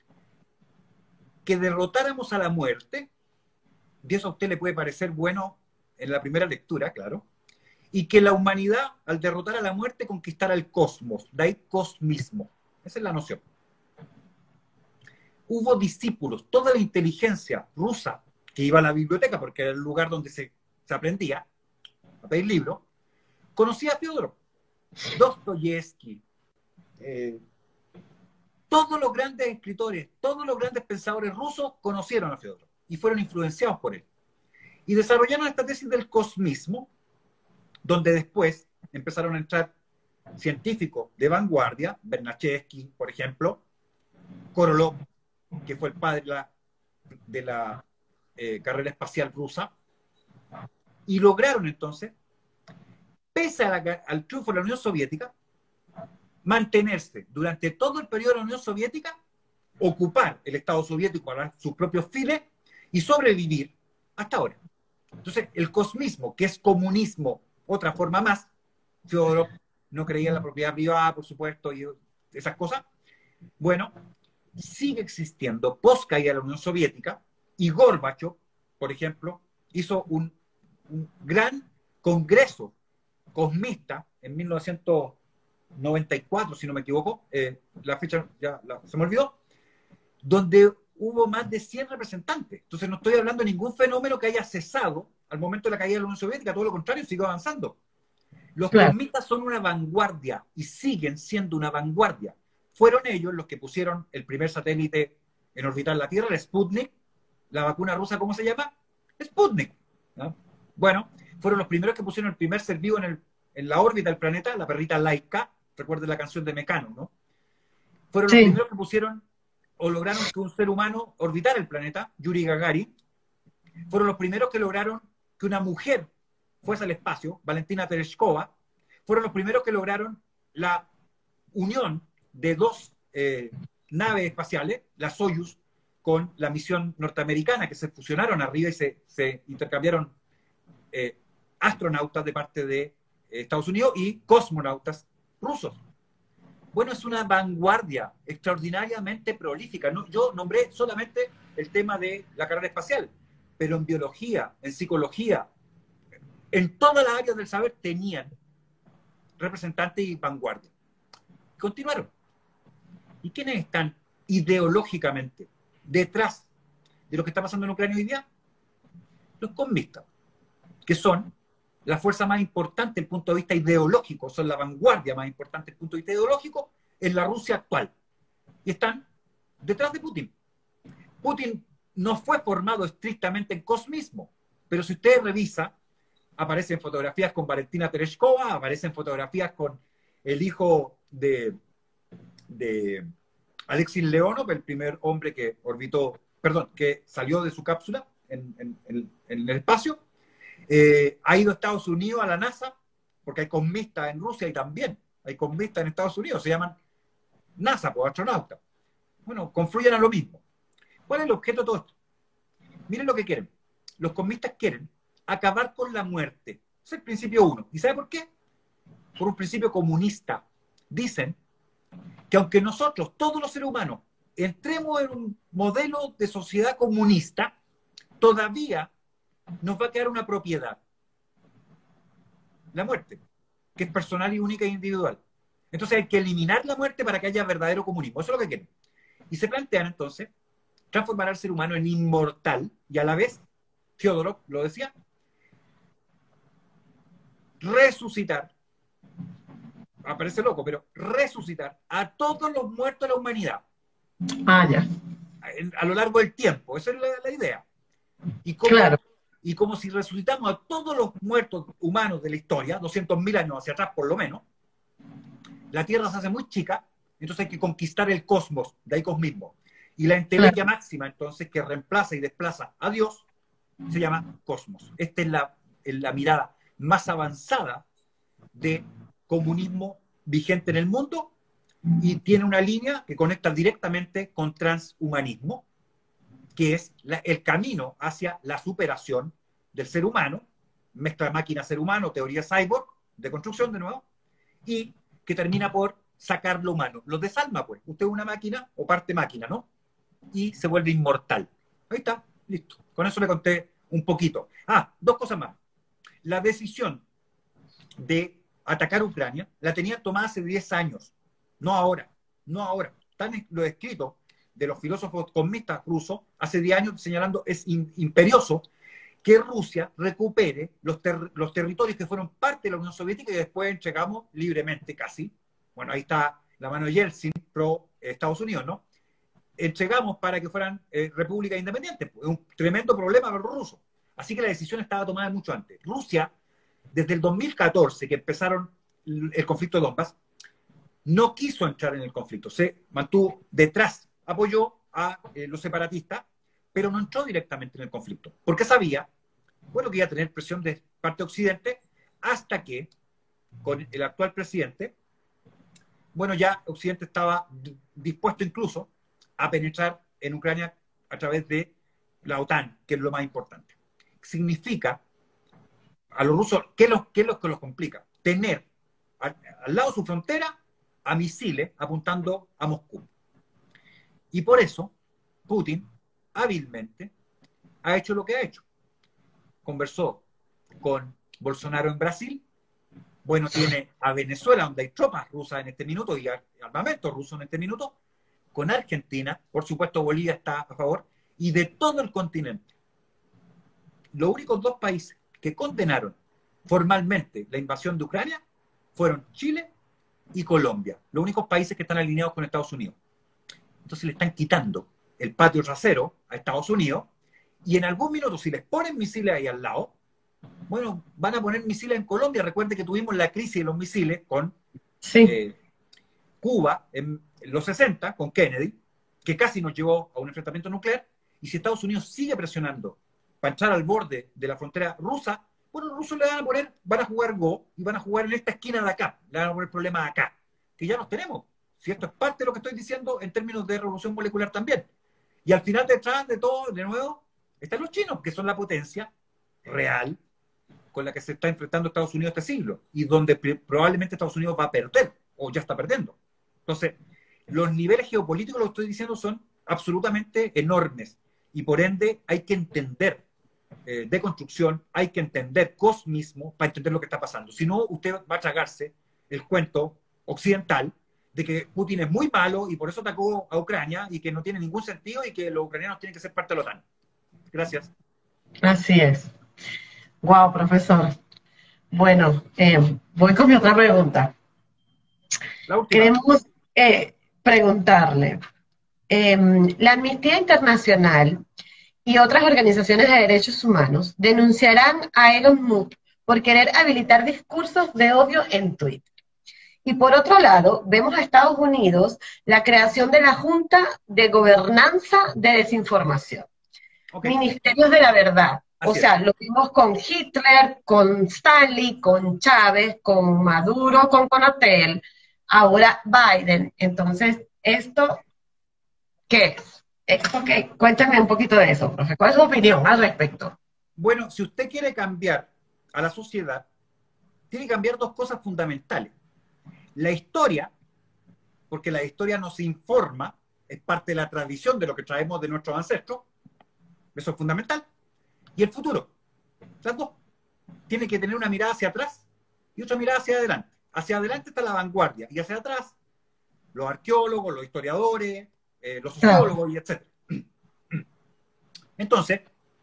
Que derrotáramos a la muerte, y eso a usted le puede parecer bueno en la primera lectura, claro, y que la humanidad, al derrotar a la muerte, conquistara el cosmos, de ahí cosmismo. Esa es la noción. Hubo discípulos, toda la inteligencia rusa que iba a la biblioteca, porque era el lugar donde se, se aprendía a pedir libros, conocía a Fyodorov, Dostoyevsky, eh, todos los grandes escritores, todos los grandes pensadores rusos conocieron a Fyodorov y fueron influenciados por él. Y desarrollaron esta tesis del cosmismo, donde después empezaron a entrar científicos de vanguardia, Bernachevsky, por ejemplo, Korolev, que fue el padre de la, de la eh, carrera espacial rusa, y lograron entonces, pese a la, al triunfo de la Unión Soviética, mantenerse durante todo el periodo de la Unión Soviética, ocupar el Estado soviético para sus propios fines y sobrevivir hasta ahora. Entonces, el cosmismo, que es comunismo, otra forma más, Fyodorov no creía en la propiedad privada, por supuesto, y esas cosas, bueno, sigue existiendo post caída de la Unión Soviética, y Gorbachev, por ejemplo, hizo un, un gran congreso cosmista en mil novecientos noventa y cuatro, si no me equivoco, eh, la fecha ya la, se me olvidó, donde hubo más de cien representantes. Entonces no estoy hablando de ningún fenómeno que haya cesado al momento de la caída de la Unión Soviética, todo lo contrario, sigue avanzando. Los Claro. cosmistas son una vanguardia y siguen siendo una vanguardia. Fueron ellos los que pusieron el primer satélite en orbitar la Tierra, el Sputnik. La vacuna rusa, ¿cómo se llama? Sputnik, ¿no? Bueno, fueron los primeros que pusieron el primer ser vivo en, el, en la órbita del planeta, la perrita Laika. Recuerden la canción de Mecano, ¿no? Fueron Sí. los primeros que pusieron o lograron que un ser humano orbitara el planeta, Yuri Gagarin. Fueron los primeros que lograron que una mujer fuese al espacio, Valentina Tereshkova. Fueron los primeros que lograron la unión de dos eh, naves espaciales, la Soyuz, con la misión norteamericana, que se fusionaron arriba y se, se intercambiaron eh, astronautas de parte de eh, Estados Unidos y cosmonautas rusos. Bueno, es una vanguardia extraordinariamente prolífica. No, yo nombré solamente el tema de la carrera espacial, pero en biología, en psicología, en todas las áreas del saber tenían representantes y vanguardia. Continuaron. ¿Y quiénes están ideológicamente detrás de lo que está pasando en Ucrania hoy día? Los comunistas, que son la fuerza más importante desde el punto de vista ideológico, son la vanguardia más importante desde el punto de vista ideológico en la Rusia actual. Y están detrás de Putin. Putin no fue formado estrictamente en cosmismo, pero si usted revisa, aparecen fotografías con Valentina Tereshkova, aparecen fotografías con el hijo de, de Alexis Leonov, el primer hombre que orbitó, perdón, que salió de su cápsula en, en, en, en el espacio. Eh, ha ido a Estados Unidos, a la NASA, porque hay cosmistas en Rusia y también hay cosmistas en Estados Unidos, se llaman NASA, pues astronautas. Bueno, confluyen a lo mismo. ¿Cuál es el objeto de todo esto? Miren lo que quieren. Los cosmistas quieren acabar con la muerte. Ese es el principio uno. ¿Y sabe por qué? Por un principio comunista. Dicen que aunque nosotros, todos los seres humanos, entremos en un modelo de sociedad comunista, todavía nos va a quedar una propiedad. La muerte, que es personal y única e individual. Entonces hay que eliminar la muerte para que haya verdadero comunismo. Eso es lo que quieren. Y se plantean entonces transformar al ser humano en inmortal y a la vez, Fyodorov lo decía, resucitar, aparece loco, pero resucitar a todos los muertos de la humanidad. Ah, ya. A, a lo largo del tiempo. Esa es la, la idea. Y como, Claro. y como si resucitamos a todos los muertos humanos de la historia, doscientos mil años hacia atrás por lo menos, la Tierra se hace muy chica, entonces hay que conquistar el cosmos, de ahí cosmismo. Y la entelequia Claro. máxima, entonces, que reemplaza y desplaza a Dios, se llama cosmos. Esta es la, es la mirada más avanzada de comunismo vigente en el mundo y tiene una línea que conecta directamente con transhumanismo, que es la, el camino hacia la superación del ser humano, mezcla máquina-ser humano, teoría cyborg, de construcción de nuevo, y que termina por sacar lo humano. Lo desalma, pues. Usted es una máquina o parte máquina, ¿no? Y se vuelve inmortal. Ahí está, listo. Con eso le conté un poquito. Ah, dos cosas más. La decisión de atacar Ucrania la tenían tomada hace diez años, no ahora, no ahora. Están los escritos de los filósofos comunistas rusos hace diez años señalando es imperioso que Rusia recupere los, ter los territorios que fueron parte de la Unión Soviética y después entregamos libremente casi. Bueno, ahí está la mano de Yeltsin pro Estados Unidos, ¿no? Entregamos para que fueran eh, repúblicas independientes. Es un tremendo problema para los rusos. Así que la decisión estaba tomada mucho antes. Rusia, desde el dos mil catorce, que empezaron el conflicto de Donbass, no quiso entrar en el conflicto. Se mantuvo detrás, apoyó a eh, los separatistas, pero no entró directamente en el conflicto. Porque sabía, bueno, que iba a tener presión de parte de Occidente, hasta que, con el actual presidente, bueno, ya Occidente estaba dispuesto incluso a penetrar en Ucrania a través de la OTAN, que es lo más importante. Significa a los rusos, ¿qué es lo, qué es lo que los complica? Tener al, al lado de su frontera a misiles apuntando a Moscú. Y por eso Putin hábilmente ha hecho lo que ha hecho. Conversó con Bolsonaro en Brasil. Bueno, tiene a Venezuela, donde hay tropas rusas en este minuto y armamento ruso en este minuto. Con Argentina, por supuesto Bolivia está a favor, y de todo el continente. Los únicos dos países que condenaron formalmente la invasión de Ucrania fueron Chile y Colombia, los únicos países que están alineados con Estados Unidos. Entonces le están quitando el patio trasero a Estados Unidos, y en algún minuto, si les ponen misiles ahí al lado, bueno, van a poner misiles en Colombia. Recuerde que tuvimos la crisis de los misiles con Sí. eh, Cuba en los sesenta, con Kennedy, que casi nos llevó a un enfrentamiento nuclear, y si Estados Unidos sigue presionando para entrar al borde de la frontera rusa, bueno, los rusos le van a poner, van a jugar Go, y van a jugar en esta esquina de acá, le van a poner problemas acá, que ya los tenemos. Si esto es parte de lo que estoy diciendo en términos de revolución molecular también. Y al final, detrás de todo, de nuevo, están los chinos, que son la potencia real con la que se está enfrentando Estados Unidos este siglo, y donde probablemente Estados Unidos va a perder, o ya está perdiendo. Entonces, los niveles geopolíticos, lo que estoy diciendo, son absolutamente enormes, y por ende hay que entender eh, deconstrucción, hay que entender cosmismo para entender lo que está pasando. Si no, usted va a tragarse el cuento occidental de que Putin es muy malo y por eso atacó a Ucrania y que no tiene ningún sentido y que los ucranianos tienen que ser parte de la OTAN. Gracias. Así es. Wow, profesor. Bueno, eh, voy con mi otra pregunta. La última. Queremos eh, preguntarle, eh, la Amnistía Internacional y otras organizaciones de derechos humanos denunciarán a Elon Musk por querer habilitar discursos de odio en Twitter. Y por otro lado, vemos a Estados Unidos la creación de la Junta de Gobernanza de Desinformación. Okay. Ministerios de la Verdad. Así o sea, es. lo vimos con Hitler, con Stalin, con Chávez, con Maduro, con Conatel, ahora Biden. Entonces, ¿esto qué es? ¿Esto qué? Cuéntame un poquito de eso, profe. ¿Cuál es su opinión al respecto? Bueno, si usted quiere cambiar a la sociedad, tiene que cambiar dos cosas fundamentales. La historia, porque la historia nos informa, es parte de la tradición de lo que traemos de nuestros ancestros, eso es fundamental. Y el futuro, las dos. Tiene que tener una mirada hacia atrás y otra mirada hacia adelante. Hacia adelante está la vanguardia y hacia atrás los arqueólogos, los historiadores, eh, los sociólogos y etcétera. Entonces,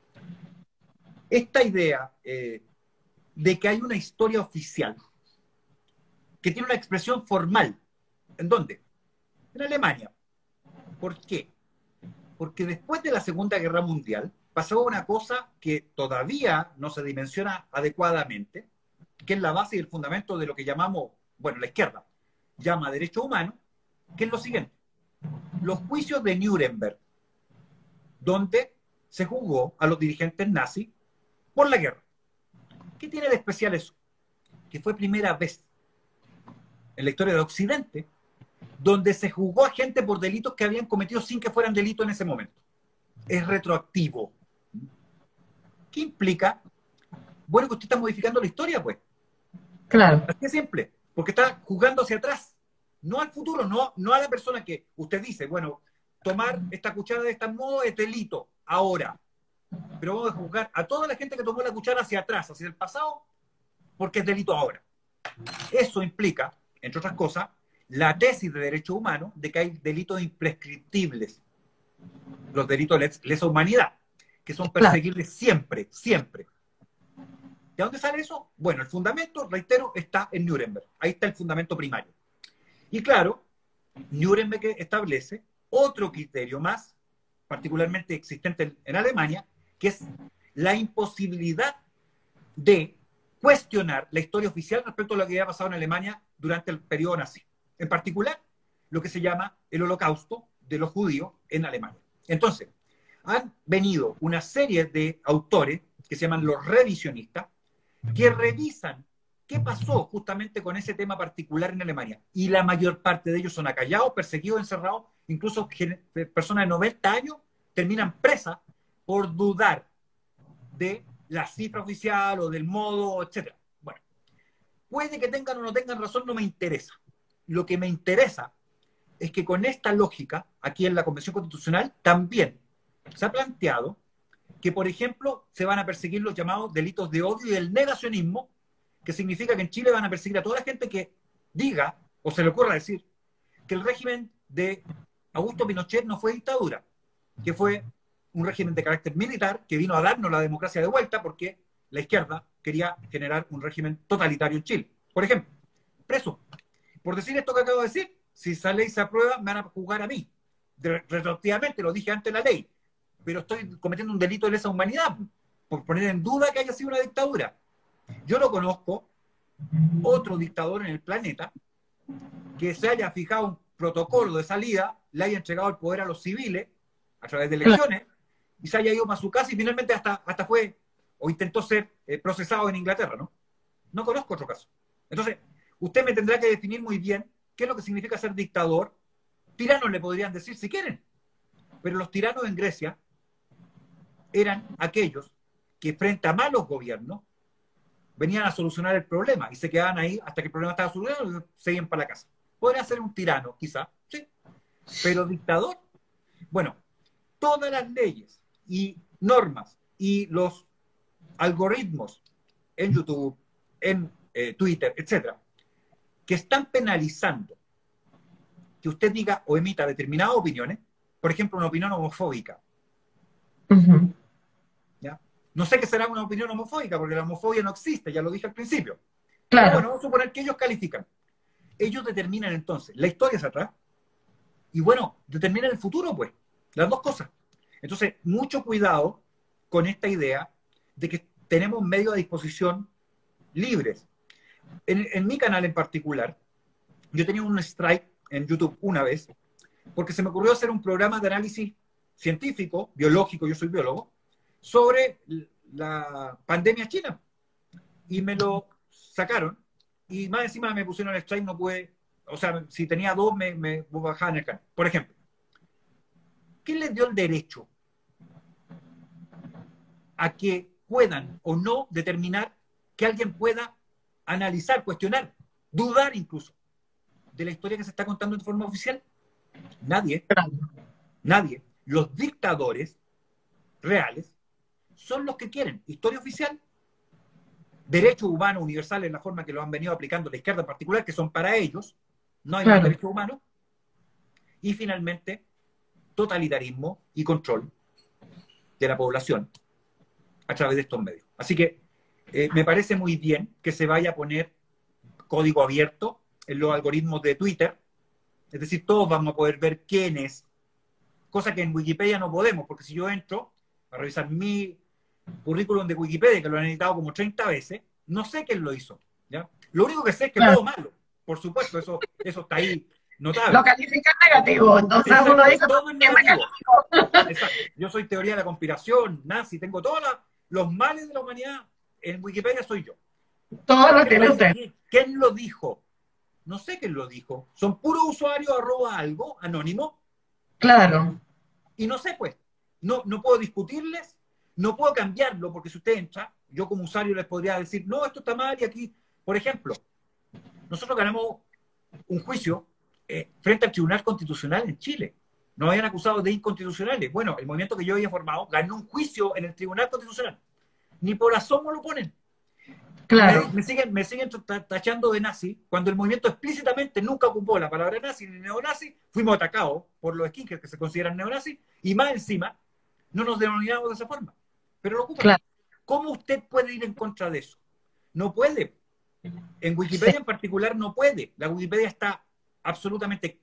esta idea eh, de que hay una historia oficial que tiene una expresión formal. ¿En dónde? En Alemania. ¿Por qué? Porque después de la Segunda Guerra Mundial pasó una cosa que todavía no se dimensiona adecuadamente, que es la base y el fundamento de lo que llamamos, bueno, la izquierda llama derecho humano, que es lo siguiente. Los juicios de Nuremberg, donde se juzgó a los dirigentes nazis por la guerra. ¿Qué tiene de especial eso? Que fue primera vez en la historia de Occidente donde se juzgó a gente por delitos que habían cometido sin que fueran delitos en ese momento. Es retroactivo. ¿Qué implica? Bueno, que usted está modificando la historia, pues. Claro. Así de simple, porque está juzgando hacia atrás, no al futuro, no, no a la persona que usted dice, bueno, tomar esta cuchara de este modo es delito, ahora. Pero vamos a juzgar a toda la gente que tomó la cuchara hacia atrás, hacia el pasado, porque es delito ahora. Eso implica, entre otras cosas, la tesis de derecho humano de que hay delitos imprescriptibles, los delitos de lesa humanidad, que son perseguibles siempre, siempre. ¿De dónde sale eso? Bueno, el fundamento, reitero, está en Nuremberg. Ahí está el fundamento primario. Y claro, Nuremberg establece otro criterio más, particularmente existente en Alemania, que es la imposibilidad de cuestionar la historia oficial respecto a lo que había pasado en Alemania durante el periodo nazi. En particular, lo que se llama el holocausto de los judíos en Alemania. Entonces, han venido una serie de autores que se llaman los revisionistas, que revisan qué pasó justamente con ese tema particular en Alemania. Y la mayor parte de ellos son acallados, perseguidos, encerrados, incluso personas de noventa años terminan presas por dudar de la cifra oficial o del modo, etcétera. Bueno, puede que tengan o no tengan razón, no me interesa. Lo que me interesa es que con esta lógica, aquí en la Convención Constitucional, también se ha planteado que, por ejemplo, se van a perseguir los llamados delitos de odio y el negacionismo, que significa que en Chile van a perseguir a toda la gente que diga, o se le ocurra decir, que el régimen de Augusto Pinochet no fue dictadura, que fue un régimen de carácter militar que vino a darnos la democracia de vuelta porque la izquierda quería generar un régimen totalitario en Chile. Por ejemplo, preso. Por decir esto que acabo de decir, si esa ley se aprueba, me van a juzgar a mí. Retroactivamente, lo dije antes de la ley, pero estoy cometiendo un delito de lesa humanidad por poner en duda que haya sido una dictadura. Yo no conozco otro dictador en el planeta que se haya fijado un protocolo de salida, le haya entregado el poder a los civiles a través de elecciones y se haya ido para su casa y finalmente hasta, hasta fue o intentó ser eh, procesado en Inglaterra, ¿no? No conozco otro caso. Entonces, usted me tendrá que definir muy bien qué es lo que significa ser dictador. Tiranos le podrían decir si quieren, pero los tiranos en Grecia eran aquellos que frente a malos gobiernos venían a solucionar el problema y se quedaban ahí hasta que el problema estaba solucionado y seguían para la casa. Podría ser un tirano, quizá, sí, pero dictador. Bueno, todas las leyes y normas y los algoritmos en YouTube, en eh, Twitter, etcétera, que están penalizando que usted diga o emita determinadas opiniones, por ejemplo, una opinión homofóbica. Uh-huh. ¿Ya? No sé qué será una opinión homofóbica, porque la homofobia no existe, ya lo dije al principio. Claro. Pero bueno, vamos a suponer que ellos califican. Ellos determinan entonces la historia hacia atrás y bueno, determinan el futuro, pues. Las dos cosas. Entonces, mucho cuidado con esta idea de que tenemos medios a disposición libres. En, en mi canal en particular, yo tenía un strike en YouTube una vez, porque se me ocurrió hacer un programa de análisis científico, biológico, yo soy biólogo, sobre la pandemia china. Y me lo sacaron, y más encima me pusieron el strike, no pude, o sea, si tenía dos, me, me bajaban el canal. Por ejemplo, ¿qué les dio el derecho a que puedan o no determinar que alguien pueda analizar, cuestionar, dudar incluso de la historia que se está contando en forma oficial? Nadie. Nadie. Los dictadores reales son los que quieren historia oficial, derechos humanos universales en la forma que lo han venido aplicando la izquierda en particular, que son para ellos, no hay Claro. más derechos humanos, y finalmente totalitarismo y control de la población a través de estos medios. Así que eh, me parece muy bien que se vaya a poner código abierto en los algoritmos de Twitter, es decir, todos vamos a poder ver quién es, cosa que en Wikipedia no podemos, porque si yo entro a revisar mi currículum de Wikipedia, que lo han editado como treinta veces, no sé quién lo hizo, ¿ya? Lo único que sé es que Claro. todo malo, por supuesto, eso, eso está ahí notable. Lo califican negativo, entonces Exacto, uno dice, todo es ¿qué me negativo. calificó? Exacto. Yo soy teoría de la conspiración, nazi, tengo todos la- los males de la humanidad. En Wikipedia soy yo. Todo lo tiene usted. ¿Quién lo dijo? No sé quién lo dijo. Son puros usuarios arroba algo, anónimo, Claro. y no sé, pues. No, no puedo discutirles, no puedo cambiarlo, porque si usted entra, yo como usuario les podría decir, no, esto está mal, y aquí, por ejemplo, nosotros ganamos un juicio eh, frente al Tribunal Constitucional en Chile. Nos habían acusado de inconstitucionales. Bueno, el movimiento que yo había formado ganó un juicio en el Tribunal Constitucional. Ni por asomo lo ponen. Claro. Me, me siguen, me siguen tachando de nazi, cuando el movimiento explícitamente nunca ocupó la palabra nazi ni neonazi. Fuimos atacados por los skinheads que se consideran neonazis, y más encima no nos denominamos de esa forma. Pero lo ocupan. Claro. ¿Cómo usted puede ir en contra de eso? No puede. En Wikipedia Sí. en particular no puede. La Wikipedia está absolutamente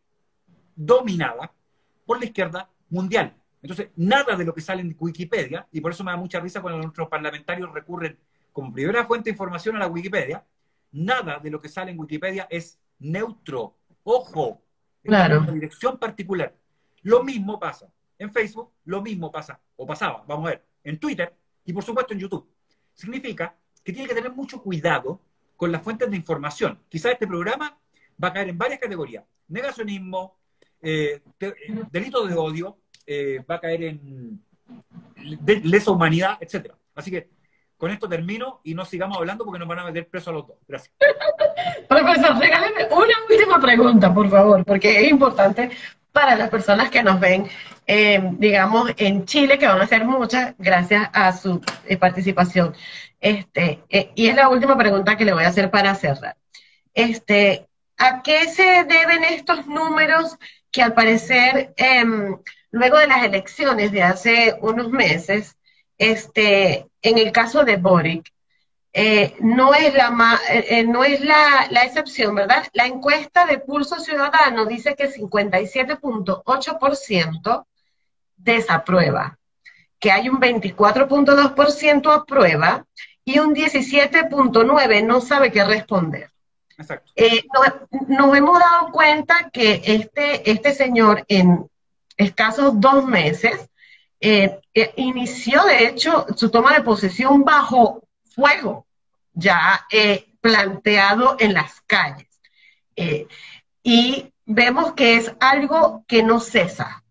dominada por la izquierda mundial. Entonces, nada de lo que sale en Wikipedia, y por eso me da mucha risa cuando nuestros parlamentarios recurren como primera fuente de información a la Wikipedia, nada de lo que sale en Wikipedia es neutro. Ojo, Claro. en una dirección particular. Lo mismo pasa en Facebook, lo mismo pasa, o pasaba, vamos a ver, en Twitter y por supuesto en YouTube. Significa que tiene que tener mucho cuidado con las fuentes de información. Quizás este programa va a caer en varias categorías. Negacionismo, eh, te- delitos de odio, eh, va a caer en de- lesa humanidad, etcétera. Así que con esto termino y no sigamos hablando porque nos van a meter preso a los dos. Gracias. Profesor, regáleme una última pregunta, por favor, porque es importante para las personas que nos ven, eh, digamos, en Chile, que van a ser muchas, gracias a su eh, participación. Este, eh, y es la última pregunta que le voy a hacer para cerrar. Este, ¿a qué se deben estos números que al parecer, eh, luego de las elecciones de hace unos meses, este, en el caso de Boric, Eh, no es, la, ma eh, no es la, la excepción, ¿verdad? La encuesta de Pulso Ciudadano dice que cincuenta y siete punto ocho por ciento desaprueba, que hay un veinticuatro punto dos por ciento aprueba y un diecisiete punto nueve por ciento no sabe qué responder. Exacto. Eh, nos, nos hemos dado cuenta que este, este señor en escasos dos meses eh, eh, inició, de hecho, su toma de posesión bajo fuego ya eh, planteado en las calles. Eh, y vemos que es algo que no cesa,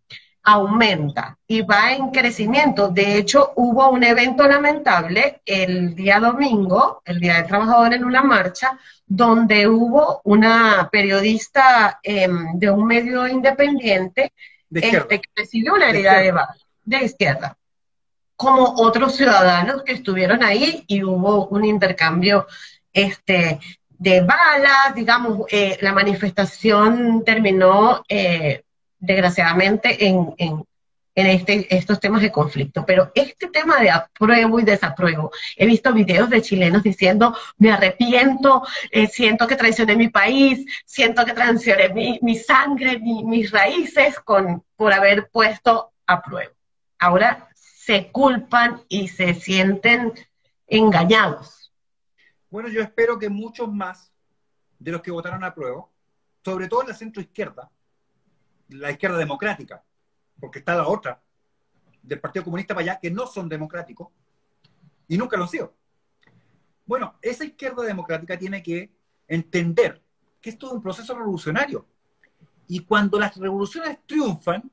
aumenta y va en crecimiento. De hecho, hubo un evento lamentable el día domingo, el Día del Trabajador, en una marcha, donde hubo una periodista eh, de un medio independiente De este, que recibió una De herida de izquierda. bala, de izquierda, como otros ciudadanos que estuvieron ahí, y hubo un intercambio este, de balas, digamos, eh, la manifestación terminó eh, desgraciadamente en, en, en este, estos temas de conflicto. Pero este tema de apruebo y desapruebo, he visto videos de chilenos diciendo, me arrepiento, eh, siento que traicioné mi país, siento que traicioné mi, mi sangre, mi, mis raíces con, por haber puesto apruebo. Ahora se culpan y se sienten engañados. Bueno, yo espero que muchos más de los que votaron a prueba, sobre todo en la centroizquierda, la izquierda democrática, porque está la otra, del Partido Comunista para allá, que no son democráticos, y nunca lo han sido. Bueno, esa izquierda democrática tiene que entender que esto es un proceso revolucionario. Y cuando las revoluciones triunfan,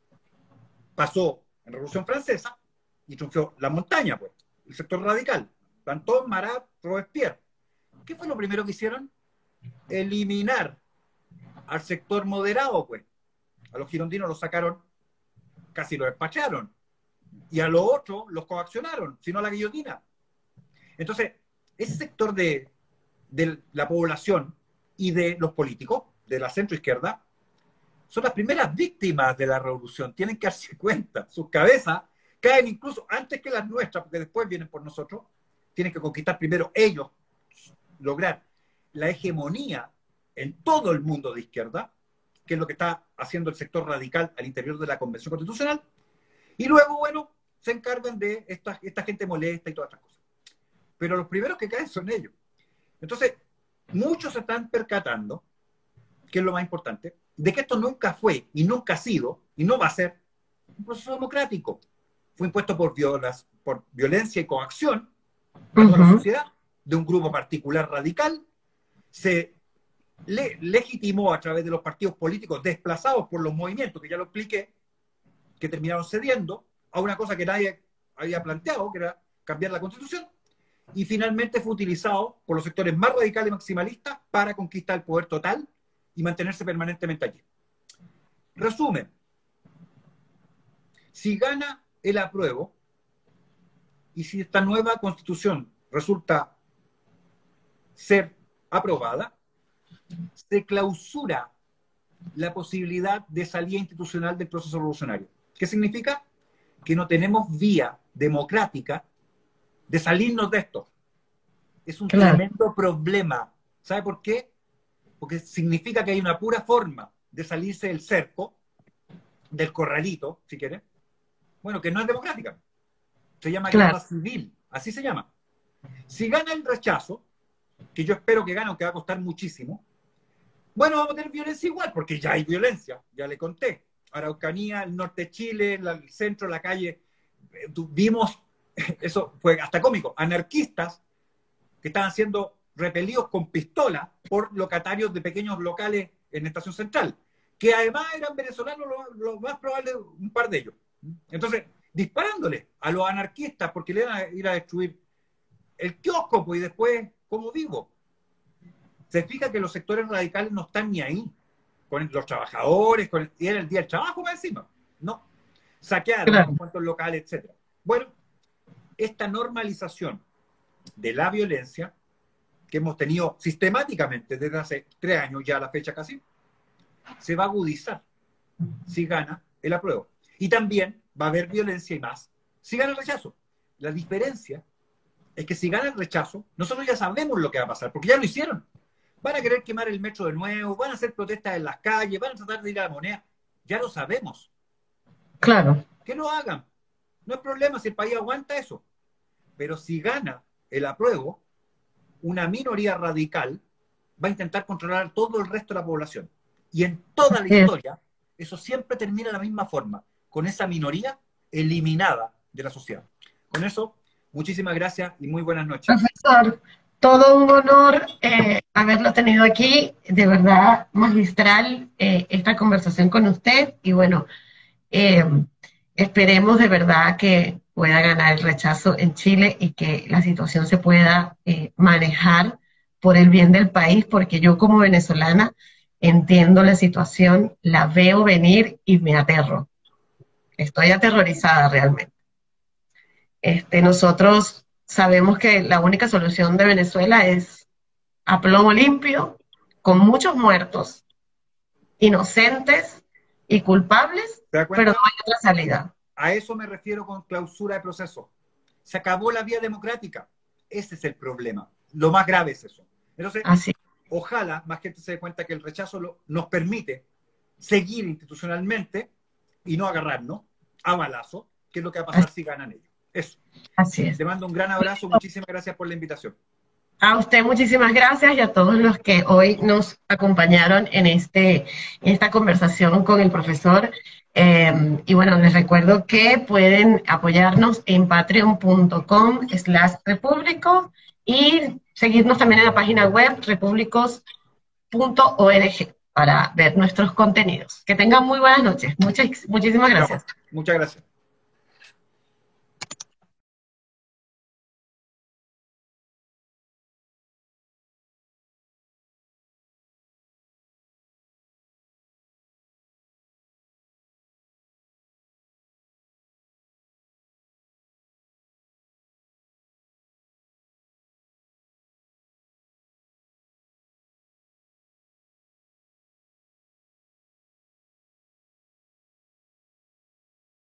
pasó en la Revolución Francesa, y triunfó la montaña, pues, el sector radical, Danton, Marat, Robespierre. ¿Qué fue lo primero que hicieron? Eliminar al sector moderado, pues. A los girondinos los sacaron, casi los despacharon, y a los otros los coaccionaron, sino a la guillotina. Entonces, ese sector de, de la población y de los políticos, de la centroizquierda, son las primeras víctimas de la revolución. Tienen que darse cuenta, sus cabezas caen incluso antes que las nuestras, porque después vienen por nosotros. Tienen que conquistar primero ellos, lograr la hegemonía en todo el mundo de izquierda, que es lo que está haciendo el sector radical al interior de la Convención Constitucional, y luego, bueno, se encargan de esta, esta gente molesta y todas estas cosas. Pero los primeros que caen son ellos. Entonces, muchos se están percatando, que es lo más importante, de que esto nunca fue y nunca ha sido y no va a ser un proceso democrático. Fue impuesto por, violas, por violencia y coacción a toda la sociedad, de un grupo particular radical, se le legitimó a través de los partidos políticos desplazados por los movimientos, que ya lo expliqué, que terminaron cediendo a una cosa que nadie había planteado, que era cambiar la Constitución, y finalmente fue utilizado por los sectores más radicales y maximalistas para conquistar el poder total y mantenerse permanentemente allí. Resumen, si gana el apruebo, y si esta nueva Constitución resulta ser aprobada, se clausura la posibilidad de salida institucional del proceso revolucionario. ¿Qué significa? Que no tenemos vía democrática de salirnos de esto. Es un claro. tremendo problema. ¿Sabe por qué? Porque significa que hay una pura forma de salirse del cerco, del corralito, si quiere, bueno, que no es democrática. Se llama claro. guerra civil, así se llama. Si gana el rechazo, que yo espero que gane, aunque va a costar muchísimo, bueno, vamos a tener violencia igual, porque ya hay violencia, ya le conté. Araucanía, el norte de Chile, el centro, la calle, vimos, eso fue hasta cómico, anarquistas que estaban siendo repelidos con pistola por locatarios de pequeños locales en Estación Central, que además eran venezolanos, lo, lo más probable, un par de ellos. Entonces, disparándole a los anarquistas porque le iban a ir a destruir el kiosco, pues, y después, ¿cómo vivo? Se fija que los sectores radicales no están ni ahí, con los trabajadores, con el, y era el día del trabajo más encima. No. Saquearon Claro. unos cuantos locales, etcétera. Bueno, esta normalización de la violencia que hemos tenido sistemáticamente desde hace tres años ya a la fecha casi, se va a agudizar si gana el apruebo. Y también va a haber violencia y más si gana el rechazo. La diferencia es que si gana el rechazo, nosotros ya sabemos lo que va a pasar, porque ya lo hicieron. Van a querer quemar el metro de nuevo, van a hacer protestas en las calles, van a tratar de ir a la moneda. Ya lo sabemos. Claro. Que lo hagan. No hay problema si el país aguanta eso. Pero si gana el apruebo, una minoría radical va a intentar controlar todo el resto de la población. Y en toda la historia, eso siempre termina de la misma forma, con esa minoría eliminada de la sociedad. Con eso, muchísimas gracias y muy buenas noches. Profesor, todo un honor eh, haberlo tenido aquí, de verdad magistral eh, esta conversación con usted y bueno, eh, esperemos de verdad que pueda ganar el rechazo en Chile y que la situación se pueda eh, manejar por el bien del país, porque yo como venezolana entiendo la situación, la veo venir y me aterro. Estoy aterrorizada realmente. Este, nosotros sabemos que la única solución de Venezuela es a plomo limpio, con muchos muertos, inocentes y culpables, ¿Te das cuenta? pero no hay otra salida. A eso me refiero con clausura de proceso. Se acabó la vía democrática. Ese es el problema. Lo más grave es eso. Entonces, Así. ojalá más gente se dé cuenta que el rechazo lo, nos permite seguir institucionalmente y no agarrarnos a balazo, que es lo que va a pasar si ganan ellos. Eso. Así es. Te mando un gran abrazo. Muchísimas gracias por la invitación. A usted muchísimas gracias y a todos los que hoy nos acompañaron en, este, en esta conversación con el profesor. Eh, y bueno, les recuerdo que pueden apoyarnos en patreon punto com slash repúblicos y seguirnos también en la página web repúblicos punto org para ver nuestros contenidos. Que tengan muy buenas noches. Muchas, muchísimas gracias. Muchas gracias.